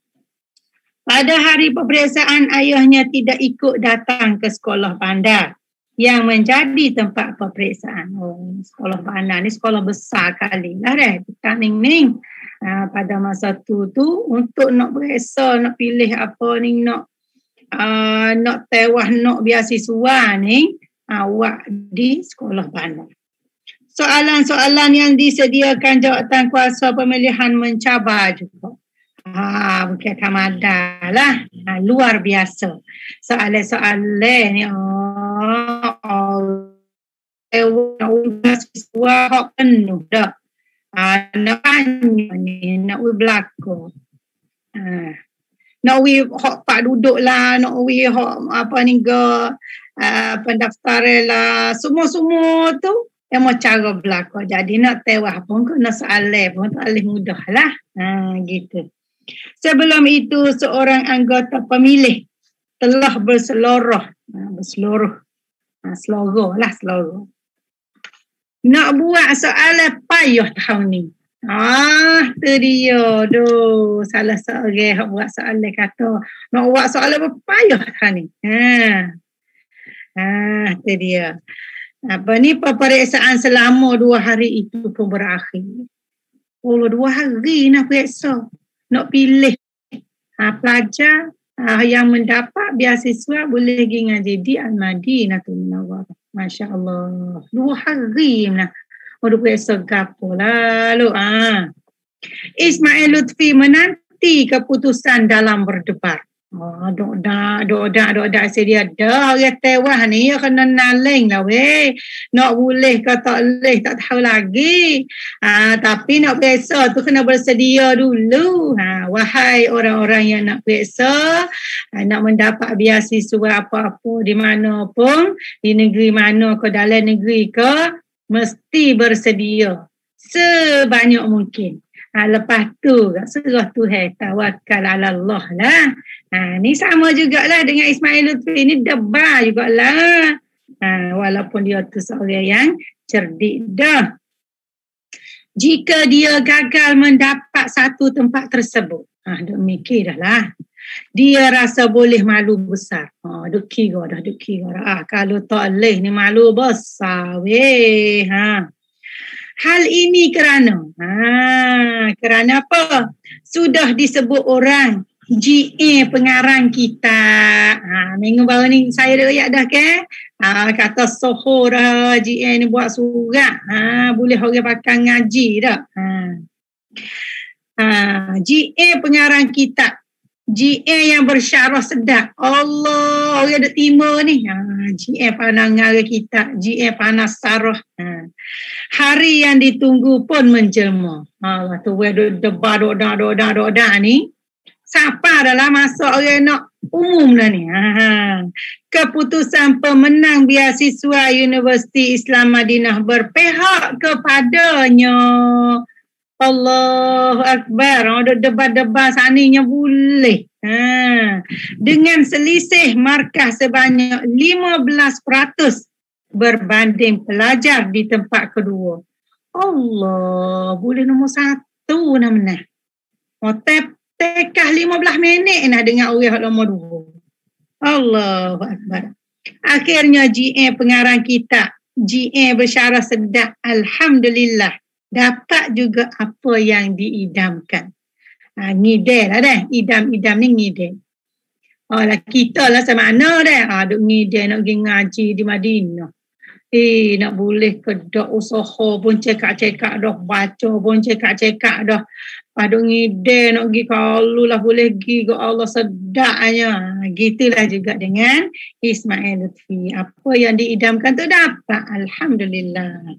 Pada hari peperiksaan, ayahnya tidak ikut datang ke sekolah bandar yang menjadi tempat peperiksaan. Oh, sekolah bandar ni sekolah besar kali lah deh. Kita ning-ning uh, pada masa tu tu untuk nak periksa, nak pilih apa ni, nak uh, nak tewah, nak beasiswa ni, awak uh, di sekolah bandar. Soalan-soalan yang disediakan jawatan kuasa pemilihan mencabar juga. Ha, bukan tamadah lah. Ha, luar biasa. Soalan-soalan ni, oh, oh, siswa hak penuh dah. Ha, nak tanya ni, nak we berlaku. Ha, nak we hak pak duduk lah, nak we hak apa ni ke, uh, pendaftaran lah, semua-semua tu yang mau cara berlaku. Jadi nak tewah pun kena soalan pun tak boleh mudah lah. Ha, gitu. Sebelum itu, seorang anggota pemilih telah berseluruh, berseluruh, seluruh lah seluruh. Nak buat soalan payah tahun ni. Ah, tu dia. Duh, salah seorang yang buat soalan kata, nak buat soalan payah tahun ni. Ha. Ah, tu dia. Apa ni, peperiksaan selama dua hari itu pun berakhir. Oh, dua hari nak periksa. Nak pilih ha, pelajar ha, yang mendapat beasiswa boleh pergi ngaji di Al-Madinatul Munawwarah. Masya Allah. Dua hari nak. Orang periksa gapo lalu. Ha. Ismail Lutfi menanti keputusan dalam berdebar. Oh, dok dak, dok dak, dok dak sedia dah orang tewah ni ya kena naling lah weh. Nak boleh ke tak boleh tak tahu lagi. Ha, tapi nak periksa tu kena bersedia dulu. Ha, wahai orang-orang yang nak periksa, ha, nak mendapat beasiswa apa-apa di mana pun, di negeri mana ke dalam negeri ke, mesti bersedia sebanyak mungkin. Ha, lepas tu serah Tuhan, tawakal ala Allah lah. Ha, ni sama jugalah dengan Ismail Lutfi ni, debar jugalah. Ha, walaupun dia tu seorang yang cerdik dah. Jika dia gagal mendapat satu tempat tersebut, ha, duk mikir dah lah. Dia rasa boleh malu besar. Ha, duk kira dah, duk kira dah. Ah, kalau tak boleh ni malu besar weh. Ha. Hal ini kerana, ha, kerana apa? Sudah disebut orang G A pengarang kita. Ha, minggu baru ni saya riwayat dah ke? Ha, kata soho dah G A ni buat surat. Ha, boleh orang pakai ngaji dah. Ha. Ha, G A pengarang kitab. G A yang bersyarah sedap. Allah, orang ada timur ni. Ha, G A pandang ngarang kitab. G A panas sarah. Ha. Hari yang ditunggu pun menjelma. Ha, waktu we debar doda doda doda ni. Siapa dalam masa orang nak umum dah ni. Ha. Keputusan pemenang beasiswa Universiti Islam Madinah berpihak kepadanya. Allahu Akbar. Ada debat-debat saninya boleh. Ha. Dengan selisih markah sebanyak lima belas peratus berbanding pelajar di tempat kedua. Allah, boleh nombor satu nak menang. Oh, tep, tekah lima belas minit nak dengan orang nombor dua. Allahu Akbar. Akhirnya G A pengarang kitab, G A bersyarah sedap, Alhamdulillah. Dapat juga apa yang diidamkan. Ha, ngidam lah dah. Idam-idam ni ngidam. Oh lah, kita lah sama mana dah. Ha, duk ngidam nak pergi ngaji di Madinah. Eh, nak boleh kedak usaha pun cekak-cekak dah. Baca pun cekak-cekak dah. Paduk ngidam nak pergi kalau lah boleh pergi ke Allah sedaknya. Gitulah juga dengan Ismail Lutfi. Apa yang diidamkan tu dapat. Alhamdulillah.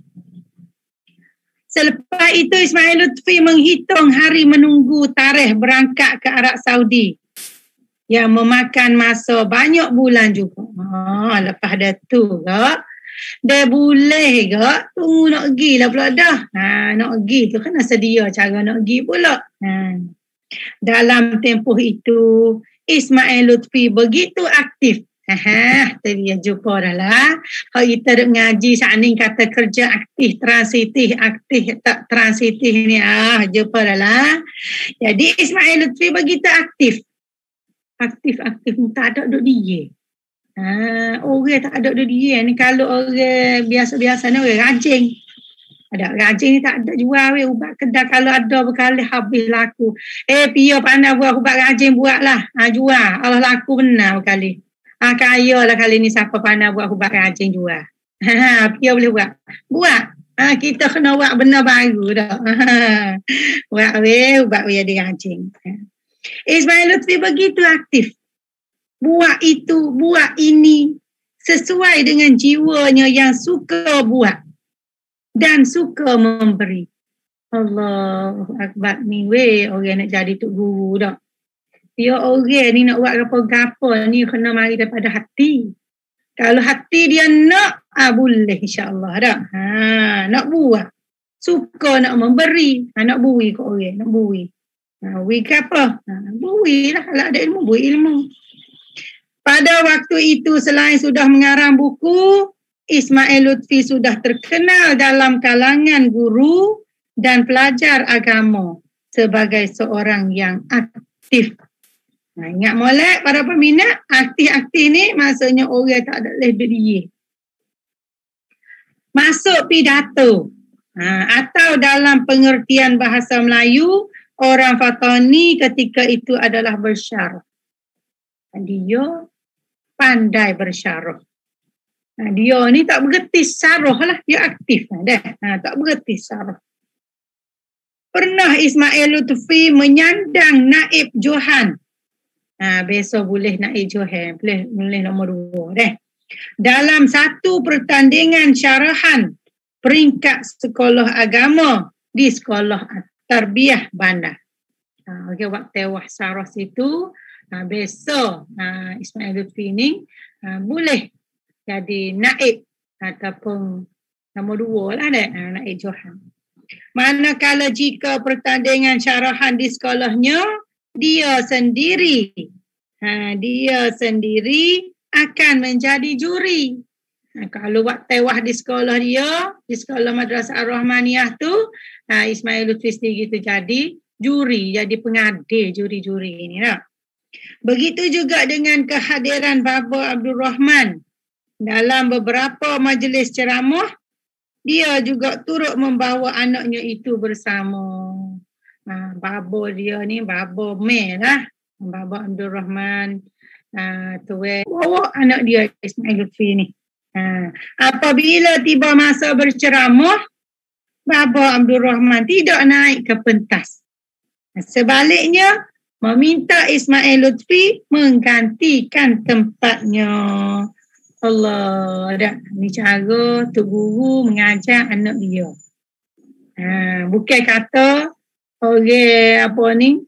Selepas itu Ismail Lutfi menghitung hari menunggu tarikh berangkat ke Arab Saudi yang memakan masa banyak bulan juga. Ha, lepas dah tu ke, dah boleh ke, tunggu nak pergi lah pula dah. Ha, nak pergi tu kena sedia cara nak pergi pula. Ha. Dalam tempoh itu, Ismail Lutfi begitu aktif. Ha, tadi dia jumpa dah lah. Kalau kita duk ngaji saat ni kata kerja aktif, transitif, aktif, tak transitif ni. Ah, jumpa dah lah. Jadi Ismail Lutfi begitu aktif. Aktif-aktif tak ada duk dia. Ha, orang tak ada duk dia. Ni kalau orang biasa-biasa ni orang rajin. Ada rajin ni tak ada jual weh ubat kedai kalau ada berkali habis laku. Eh pia pandai buat ubat rajin buatlah. Ha, jual. Allah laku benar berkali. Ah, kaya lah kali ni siapa pandai buat ubat rajin jual. Ha, dia boleh buat. Buat. Ha, kita kena buat benda baru dah. Ha, buat weh, ubat weh ada rajin. Ha. Ismail Lutfi begitu aktif. Buat itu, buat ini. Sesuai dengan jiwanya yang suka buat. Dan suka memberi. Allahu Akbar ni weh, orang nak jadi tok guru dah. Dia orang ni nak buat gapo-gapo ni kena mari daripada hati. Kalau hati dia nak, ah boleh insya-Allah dah. Ha, nak buat. Suka nak memberi, ha, nak bui ke orang, nak bui. Ha, bui ke apa? Ha, bui lah kalau ada ilmu, bui ilmu. Pada waktu itu selain sudah mengarang buku, Ismail Lutfi sudah terkenal dalam kalangan guru dan pelajar agama sebagai seorang yang aktif. Nah, ingat molek para peminat, aktif-aktif ni maksudnya orang tak ada lebih dia. Masuk pidato. Ha, atau dalam pengertian bahasa Melayu, orang Fatani ketika itu adalah bersyarah. Dia pandai bersyarah. Ha, dia ni tak bergerti syarah lah, dia aktif dah. Ha, tak bergerti syarah. Pernah Ismail Lutfi menyandang Naib Johan. Ha, besok boleh naik Johan, boleh, boleh nombor dua deh. Dalam satu pertandingan syarahan peringkat sekolah agama di sekolah Tarbiyah Bandar. Ha, okay, waktu tewah syarah situ, ha, besok ha, Ismail Lutfi ni ha, boleh jadi naib ataupun nombor dua lah deh, ha, naib Johan. Manakala jika pertandingan syarahan di sekolahnya, dia sendiri, ha, dia sendiri akan menjadi juri. Ha, kalau waktu tewah di sekolah dia, di sekolah Madrasah Ar-Rahmaniyah tu, ha, Ismail Lutfi sendiri tu jadi juri, jadi pengadil juri-juri ini. Tak? Begitu juga dengan kehadiran Baba Abdul Rahman dalam beberapa majlis ceramah, dia juga turut membawa anaknya itu bersama. Ha, babo dia ni, babo Mel lah. Babo Abdul Rahman. Ha, tuwe, bawa anak dia Ismail Lutfi ni. Ha, apabila tiba masa berceramah, babo Abdul Rahman tidak naik ke pentas. Sebaliknya, meminta Ismail Lutfi menggantikan tempatnya. Allah, dah. Ni cara Tok Guru mengajar anak dia. Ha, bukan kata orang apa ni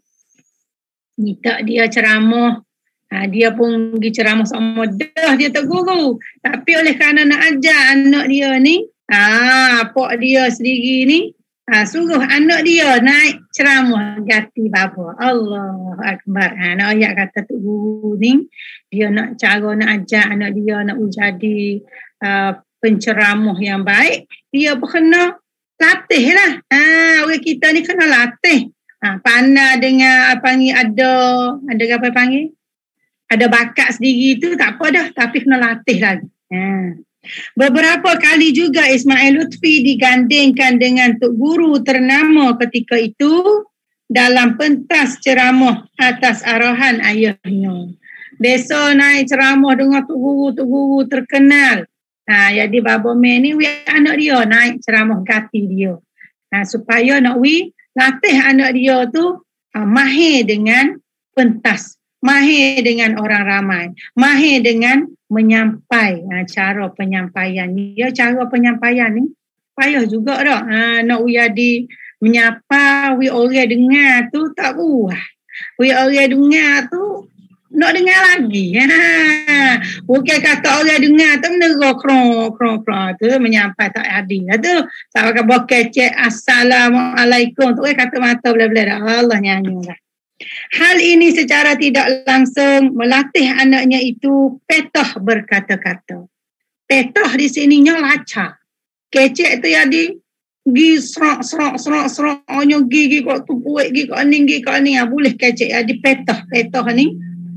minta dia ceramah, ha, dia pun pergi ceramah sama dah dia tak guru, tapi oleh kerana nak ajar anak dia ni, ha, pak dia sendiri ni, Ha, suruh anak dia naik ceramah ganti bapa. Allah Akbar. Ha, nak ayat kata Tok Guru ni, dia nak cara nak ajar anak dia nak jadi uh, penceramah yang baik, dia kena latih lah. Ha, orang kita ni kena latih. Ha, pandai dengan apa ni, ada, ada apa panggil? Ada bakat sendiri tu tak apa dah, tapi kena latih lagi. Ha. Beberapa kali juga Ismail Lutfi digandingkan dengan Tok Guru ternama ketika itu dalam pentas ceramah atas arahan ayahnya. Besok naik ceramah dengan Tok Guru, Tok Guru terkenal. Ha, jadi Baba Meh ni, wi anak dia naik ceramah ganti dia. Ha, supaya nak wi latih anak dia tu ha, mahir dengan pentas, mahir dengan orang ramai, mahir dengan menyampai, ha, cara penyampaian. Ya, cara penyampaian ni payah juga dah. Ha, nak wi jadi menyapa, wi orang dengar tu tak puas. Wi orang dengar tu nak dengar lagi. Ha. Bukan kata orang dengar tu menerah krong krong krong tu menyampai tak adil lah tu. Tak pakai bokeh assalamualaikum tu kata mata belah-belah dah. Allah nyanyi lah. Hal ini secara tidak langsung melatih anaknya itu petah berkata-kata. Petah di sininya lacak. Kecek tu jadi gi serok serok serok serok onyo gigi kok tu puik gi kok ni gi kok ni, boleh kecek jadi petah. Petah ni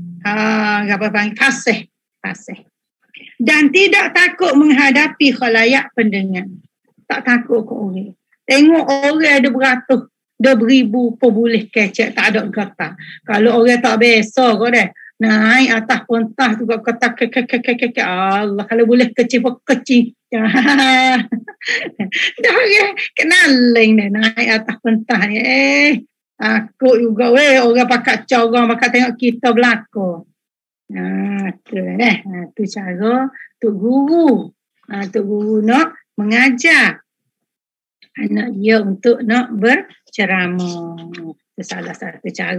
ah apa panggil fasih, fasih. Dan tidak takut menghadapi khalayak pendengar. Tak takut kok orang. Tengok orang ada beratus, dah beribu pun boleh kecek, tak ada getar. Kalau orang tak biasa kau dah naik atas pentas tu kau kata ke ke ke ke ke Allah, kalau boleh kecil pun kecil. Dah orang kenaling dah naik atas pentas ni. Eh, aku juga weh orang pakat corang, pakat tengok kita berlaku. Ha, tu eh, ha, tu cara Tok Guru. Ha, Tok Guru nak mengajar anak dia untuk nak berceramah. Itu salah satu cara.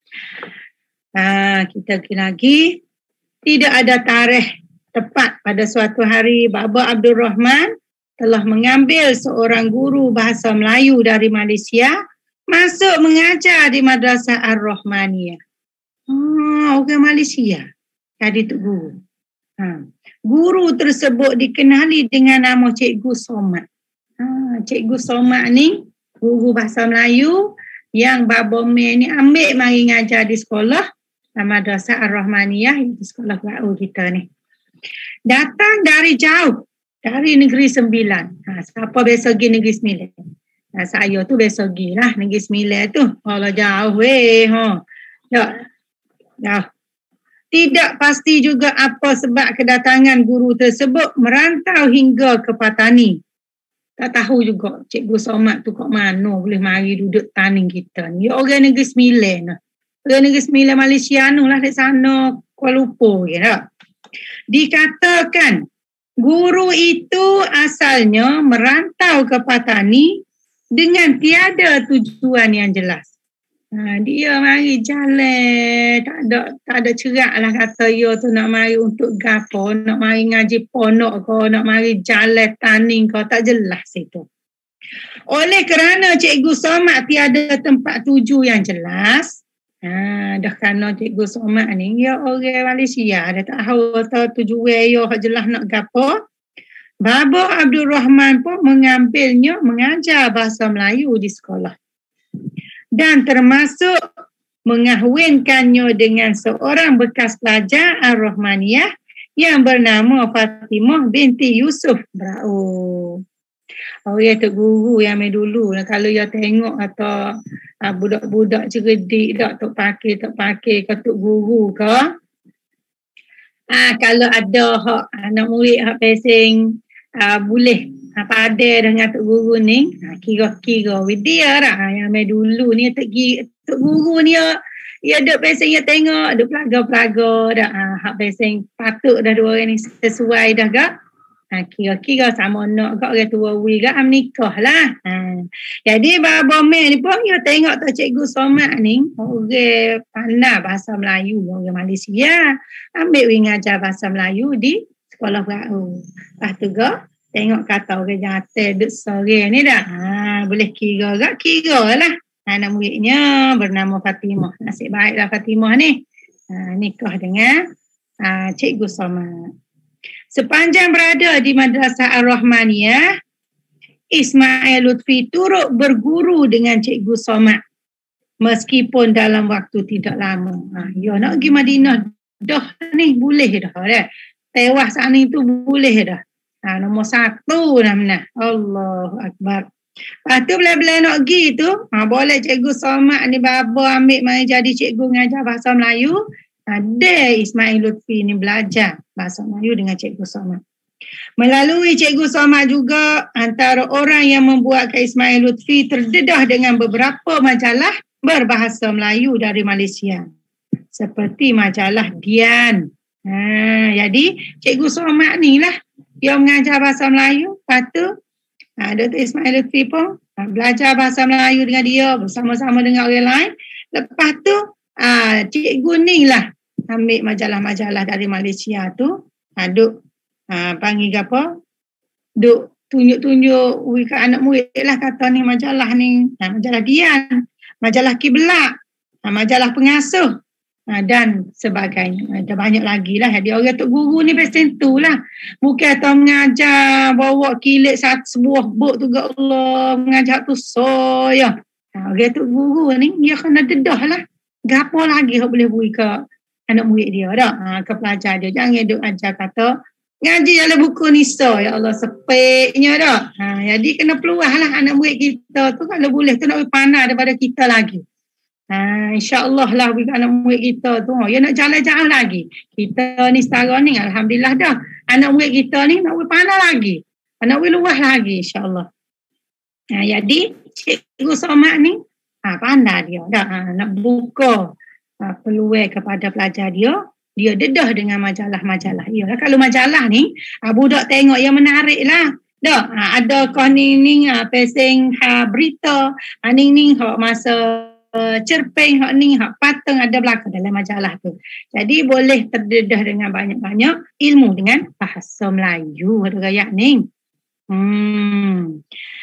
Ha, kita lagi, tidak ada tarikh tepat pada suatu hari Baba Abdul Rahman telah mengambil seorang guru bahasa Melayu dari Malaysia masuk mengajar di Madrasah Ar-Rahmaniyah. Ha, orang Malaysia jadi Tok Guru. Ha. Guru tersebut dikenali dengan nama Cikgu Somad. Ha, Cikgu Somad ni guru bahasa Melayu yang Baba Meh ni ambil mari ngajar di sekolah Madrasah Ar-Rahmaniyah, itu sekolah baru kita ni. Datang dari jauh, dari Negeri Sembilan. Ha, siapa biasa pergi Negeri Sembilan? Ha, saya tu biasa pergi lah Negeri Sembilan tu. Kalau jauh weh. Ha. Ya. Ya. Tidak pasti juga apa sebab kedatangan guru tersebut merantau hingga ke Patani. Tak tahu juga Cikgu Somad tu kat mana boleh mari duduk taning kita ni. Ya, orang Negeri Sembilan lah. Orang Negeri Sembilan Malaysia ni lah di sana Kuala Lumpur je tak. Dikatakan guru itu asalnya merantau ke Patani dengan tiada tujuan yang jelas. Ha, dia mari jalan, tak ada tak ada cerak lah kata dia tu nak mari untuk gapo, nak mari ngaji ponok ke, nak mari jalan taning ke, tak jelas itu. Oleh kerana Cikgu Somad tiada tempat tuju yang jelas, ha, dah kerana Cikgu Somad ni dia orang Malaysia, dia tak tahu atau tujuan dia jelas nak gapo. Baba Abdul Rahman pun mengambilnya mengajar bahasa Melayu di sekolah. Dan termasuk mengahwinkannya dengan seorang bekas pelajar Ar-Rahmaniyah yang bernama Fatimah binti Yusuf Brau. Oh ya, Tok Guru yang main dulu. Kalau ya tengok atau uh, budak-budak cerdik tak tok pakai tak pakai ke Tok Guru ke. Ah, kalau ada hak anak murid hak pesing uh, boleh apa ada dengan Tok Guru ni, ha, kira-kira dia lah yang main dulu ni Tok, Tok Guru ni ya, ya duk pesing ya tengok duk pelaga-pelaga dah, ha, hak pesing patut dah dua orang ni sesuai dah gak. Ha, kira-kira sama nak gak orang tua wi gak am nikah lah. Ha. Jadi Baba Meh ni pun ya tengok tak Cikgu Somad ni orang pandai bahasa Melayu, orang Malaysia, ambil wi ngajar bahasa Melayu di sekolah baru. Lepas tu gak Tengok kata orang jantan duduk sore ni dah. Ha, boleh kira tak? Kira lah. Anak muridnya bernama Fatimah. Nasib baiklah Fatimah ni. Ha, nikah dengan ha, Cikgu Somad. Sepanjang berada di Madrasah Ar-Rahmaniyah, Ismail Lutfi turut berguru dengan Cikgu Somad. Meskipun dalam waktu tidak lama. Ha, ya nak pergi Madinah dah ni boleh dah. dah. Tewas saat ni tu boleh dah. Ha, nombor satu dah mana. Allahu Akbar. Lepas tu bila-bila nak pergi tu, ha, boleh Cikgu Somad ni baba ambil mai jadi cikgu mengajar bahasa Melayu. Ada Ismail Lutfi ni belajar bahasa Melayu dengan Cikgu Somad. Melalui Cikgu Somad juga antara orang yang membuatkan Ismail Lutfi terdedah dengan beberapa majalah berbahasa Melayu dari Malaysia. Seperti majalah Dian. Ha, jadi Cikgu Somad ni lah yang mengajar bahasa Melayu. Lepas tu ha, Doktor Ismail Lutfi pun ha, belajar bahasa Melayu dengan dia bersama-sama dengan orang lain. Lepas tu ha, cikgu ni lah ambil majalah-majalah dari Malaysia tu. Ha, duk ha, panggil apa? Duk tunjuk-tunjuk ke anak murid lah kata ni majalah ni. Ha, majalah Dian, majalah Kiblat, ha, majalah Pengasuh. Ha, dan sebagainya. Ada banyak lagi lah. Jadi orang tok guru ni pasal tu lah. Bukan atau mengajar, bawa kilit satu sebuah buk tu ke Allah, mengajar tu so ya. Ha, orang tok guru ni, dia kena dedah lah. Gapo lagi yang boleh beri ke anak murid dia dah. Ha, ke pelajar dia. Jangan duk ajar kata, ngaji dalam buku Nisa, ya Allah sepeknya dah. Ha, jadi kena peluah lah anak murid kita tu kalau boleh tu nak lebih pandai daripada kita lagi. Ha, InsyaAllah lah anak murid kita tu, ya nak jalan-jalan lagi. Kita ni setara ni, Alhamdulillah dah. Anak murid kita ni nak pandai lagi. Nak luas lagi, insyaAllah. Ha, jadi, Cikgu Somad ni, ha, pandai dia dah. Ha, nak buka ha, peluang kepada pelajar dia. Dia dedah dengan majalah-majalah. Yalah, kalau majalah ni, ha, budak tengok yang menarik lah. Dah, ha, ada kau ning-ning ha, pesing ha, berita, ha, ning-ning ha, masa cerpen hak ni hak pateng ada belakang dalam majalah tu. Jadi boleh terdedah dengan banyak-banyak ilmu dengan bahasa Melayu ada gaya ni. Hmm.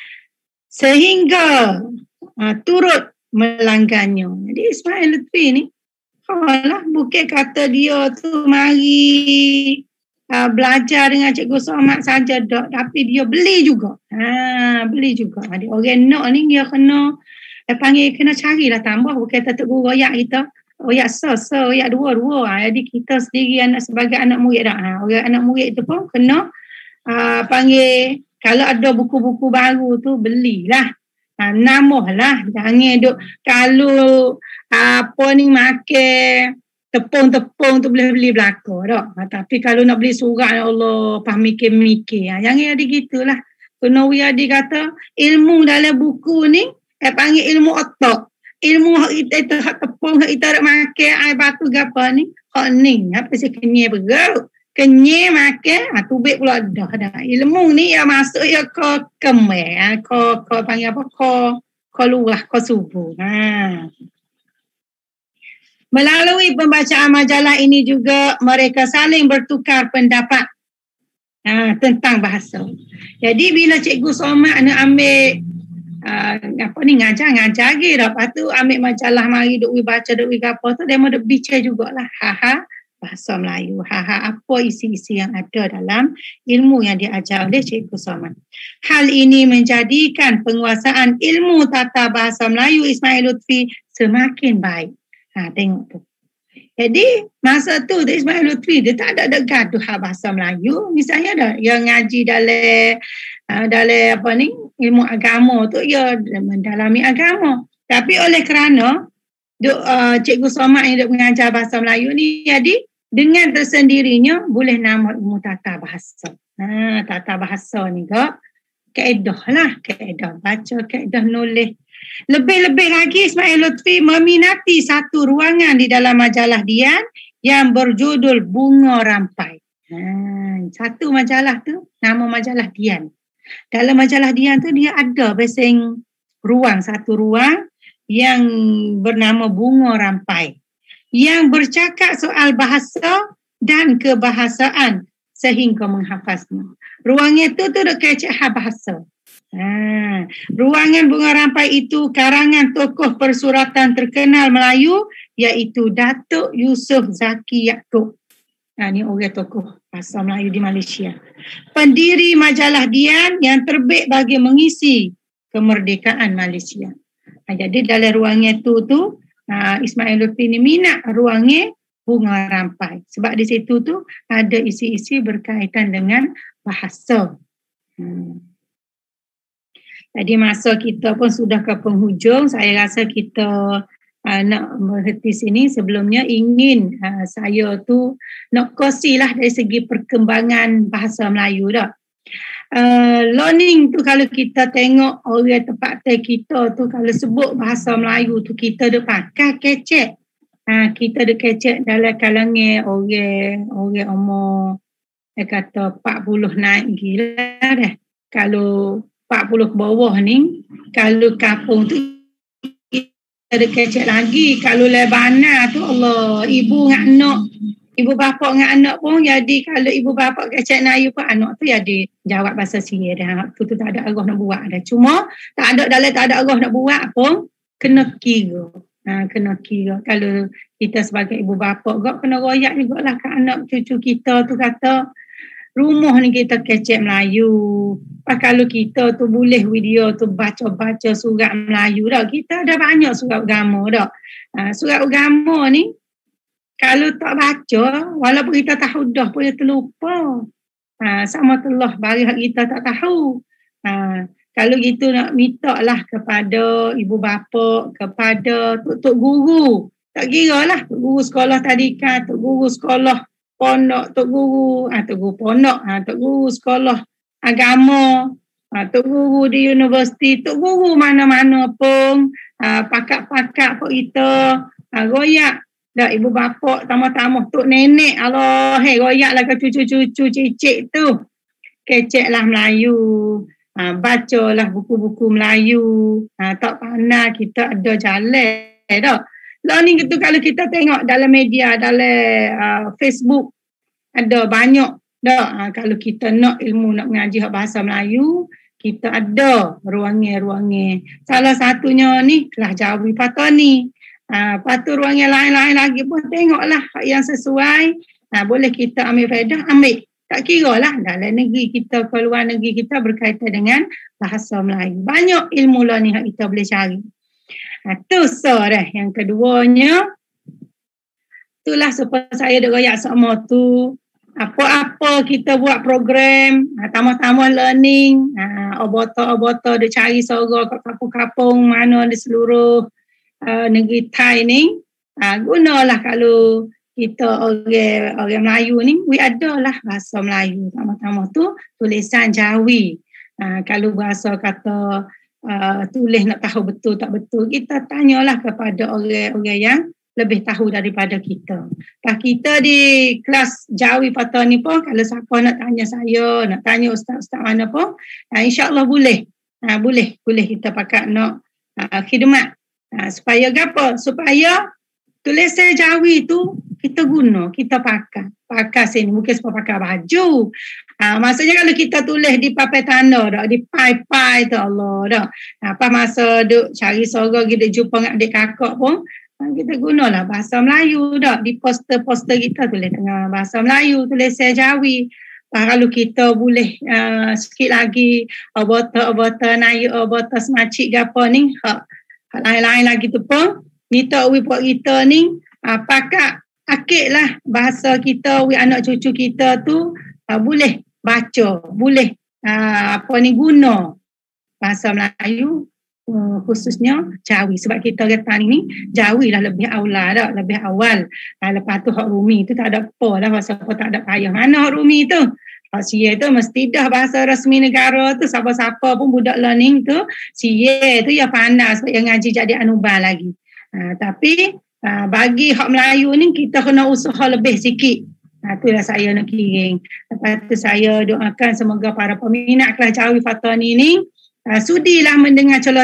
Sehingga uh, turut melanggannya. Jadi Ismail Lutfi ni alah bukan kata dia tu mari uh, belajar dengan Cikgu Somad saja dak, tapi dia beli juga. Ha, beli juga. Jadi orang nak ni dia kena Eh, panggil kena carilah tambah bukan tetap guru royak kita royak so so royak dua-dua ha, jadi kita sendiri anak sebagai anak murid dah ha, orang anak murid tu pun kena uh, panggil kalau ada buku-buku baru tu belilah ha, nambah lah jangan duk kalau apa ni makan tepung-tepung tu boleh beli belakang dah ha, tapi kalau nak beli surat ya Allah pas mikir-mikir ha, jangan ada gitulah kena Wiyadi kata ilmu dalam buku ni eh panggil ilmu otak. Ilmu hak kita itu, hak tepung, hak kita nak makan, air batu ke apa ni. Hak ni, apa sih kenyai bergerak. Kenyai makan, ha, tubik pula dah. dah. Ilmu ni ya masuk ya ke kemai, ha, ke, ke panggil apa, ke, ke luah, ke subuh. Ha. Melalui pembacaan majalah ini juga, mereka saling bertukar pendapat ha, tentang bahasa. Jadi bila Cikgu Somad nak ambil Uh, apa ni ngajar-ngajar lagi dah. Lepas tu ambil majalah mari duk baca duk apa tu dia mau duk bicara jugalah ha-ha bahasa Melayu ha-ha apa isi-isi yang ada dalam ilmu yang diajar oleh Cikgu Somad. Hal ini menjadikan penguasaan ilmu tata bahasa Melayu Ismail Lutfi semakin baik. Ha tengok tu. Jadi masa tu Ismail Lutfi dia tak ada ada gaduh bahasa Melayu. Misalnya dah yang ngaji dalam uh, dalam apa ni ilmu agama tu ya mendalami agama. Tapi oleh kerana duk, uh, Cikgu Somad yang duk mengajar bahasa Melayu ni jadi dengan tersendirinya boleh nama ilmu tata bahasa. Ha, tata bahasa ni ke kaedah lah, kaedah baca, kaedah nulis. Lebih-lebih lagi Ismail Lutfi meminati satu ruangan di dalam majalah Dian yang berjudul Bunga Rampai. Ha, satu majalah tu nama majalah Dian. Dalam majalah Dian tu dia ada besing ruang, satu ruang yang bernama Bunga Rampai yang bercakap soal bahasa dan kebahasaan sehingga menghafaznya. Ruangan itu tu duk kecek bahasa. Ha, ruangan bunga rampai itu karangan tokoh persuratan terkenal Melayu iaitu Datuk Yusof Zaki Yaakob. Ha, ni orang tokoh bahasa Melayu di Malaysia. Pendiri majalah Dian yang terbit bagi mengisi kemerdekaan Malaysia. Ha, jadi dalam ruangan tu tu ha, Ismail Lutfi ni minat ruangan bunga rampai. Sebab di situ tu ada isi-isi berkaitan dengan bahasa. Hmm. Jadi masa kita pun sudah ke penghujung, saya rasa kita uh, nak berhenti sini. Sebelumnya ingin uh, saya tu nak kongsilah dari segi perkembangan bahasa Melayu dah. Uh, learning tu kalau kita tengok orang tempat kita tu kalau sebut bahasa Melayu tu kita dah pakai kecek. Uh, kita dah kecek dalam kalangan orang orang umur dia kata empat puluh naik gila dah. Kalau empat puluh ke bawah ni, kalau kampung tu kita ada kecek lagi. Kalau lebana tu Allah, ibu dengan anak, ibu bapa dengan anak pun jadi kalau ibu bapa kecek Melayu pun anak tu jadi jawab bahasa Sihir dah. Tu tu tak ada arah nak buat dah. Cuma tak ada dalam tak ada arah nak buat pun kena kira. Ha, kena kira. Kalau kita sebagai ibu bapa gak kena royak jugalah ke anak cucu kita tu kata rumah ni kita kecek Melayu. Pas kalau kita tu boleh video tu baca-baca surat Melayu dah. Kita ada banyak surat agama dah. Ha, surat agama ni kalau tak baca, walaupun kita tahu dah boleh terlupa. Ha, sama telah bari kita tak tahu. Ha, kalau gitu nak minta lah kepada ibu bapa, kepada tok-tok guru. Tak kira lah, tok guru sekolah tadika, tok guru sekolah pondok, tok guru, ah, tok guru pondok, ah, tok guru sekolah agama, ah, tok guru di universiti, tok guru mana-mana pun, ah, pakak-pakak pun kita, ah, royak dah ibu bapa, tamu-tamu, tok nenek, Allah, hey, royak lah ke cucu-cucu cicik tu, kecek lah Melayu, ah, bacalah buku-buku Melayu, ah, tak pandai kita ada jalan dah. Learning itu kalau kita tengok dalam media, dalam uh, Facebook, ada banyak dah. Uh, kalau kita nak ilmu, nak mengaji bahasa Melayu, kita ada ruangan-ruangan. Salah satunya ni kelas Jawi Fatoni. Uh, lepas tu ruangan lain-lain lagi pun tengoklah yang sesuai. Uh, boleh kita ambil faedah, ambil. Tak kira lah dalam negeri kita, ke luar negeri kita berkaitan dengan bahasa Melayu. Banyak ilmu lah ni yang kita boleh cari. Ha, tu so dah. Yang keduanya, itulah supaya saya dah royak semua tu. Apa-apa kita buat program, ha, tambah-tambah learning, ha, obota-obota dia cari suara kat kapung-kapung mana di seluruh uh, negeri Thai ni. Ha, gunalah kalau kita orang, orang Melayu ni, we ada lah bahasa Melayu. Tambah-tambah tu tulisan Jawi. Ha, kalau bahasa kata Uh, tulis nak tahu betul tak betul, kita tanyalah kepada orang-orang yang lebih tahu daripada kita. Pas kita di kelas Jawi Fatoni pun, kalau siapa nak tanya saya, nak tanya ustaz-ustaz mana pun, uh, insya-Allah boleh. Uh, boleh, boleh kita pakai nak uh, khidmat. Uh, supaya apa? Supaya tulisan Jawi tu kita guna, kita pakai. Pakai sini, mungkin sebab pakai baju. Ha, maksudnya kalau kita tulis di papai tanda dah, di pai-pai tu Allah dah. Ha, apa masa duk cari suara kita jumpa dengan adik kakak pun, ha, kita gunalah bahasa Melayu dah. Di poster-poster kita tulis dengan bahasa Melayu, tulis Jawi. Ha, kalau kita boleh uh, sikit lagi obata-obata naik, obata semacik apa ni, ha, lain-lain lagi tu pun, minta we buat kita ni, ha, pakai akik lah bahasa kita, we anak cucu kita tu uh, boleh baca, boleh uh, apa ni guna bahasa Melayu, uh, khususnya Jawi. Sebab kita kata ni Jawi lah lebih awal dah, lebih awal. Uh, lepas tu hak Rumi tu tak ada apa lah, bahasa apa tak ada payah. Mana hak Rumi tu? Hak Sia tu mesti dah bahasa rasmi negara tu, siapa-siapa pun budak learning tu, Sia tu ya pandai sebab yang ngaji jadi anubal lagi. Uh, tapi Uh, bagi hak Melayu ni kita kena usaha lebih sikit. Ha, itulah saya nak kiring. Lepas tu saya doakan semoga para peminat kelas Jawi Fatoni ni uh, sudilah mendengar celoteh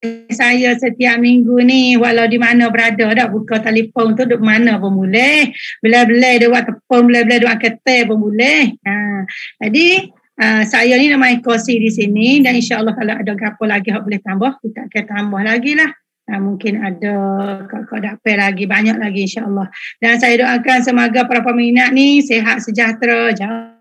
saya setiap minggu ni walau di mana berada dah buka telefon tu duk mana pun boleh. Belai-belai dia buat tepung, belai-belai dia buat ketel pun boleh. Ha. Jadi uh, saya ni nama ekosi di sini dan insya-Allah kalau ada apa lagi hak boleh tambah, kita akan tambah lagi lah. Ha, mungkin ada kalau dapat lagi banyak lagi insya-Allah. Dan saya doakan semoga para peminat ni sihat sejahtera, jauh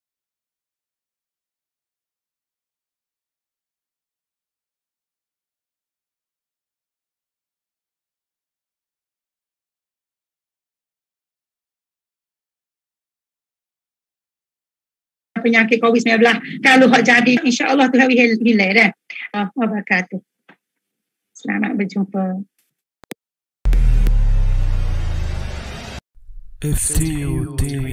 penyakit covid sembilan belas kalau hak jadi insya-Allah tu hari hilang dah. Allah wabarakatuh. Selamat berjumpa. F C U T V.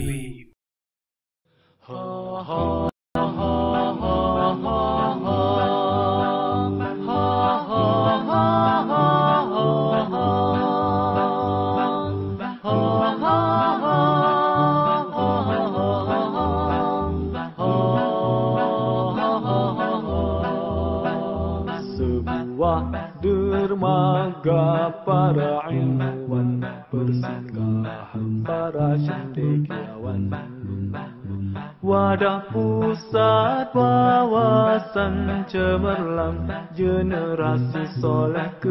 Dermaga para ilmuwan, persinggahan para cendekiawan, wadah pusat wawasan cemerlang generasi soleh.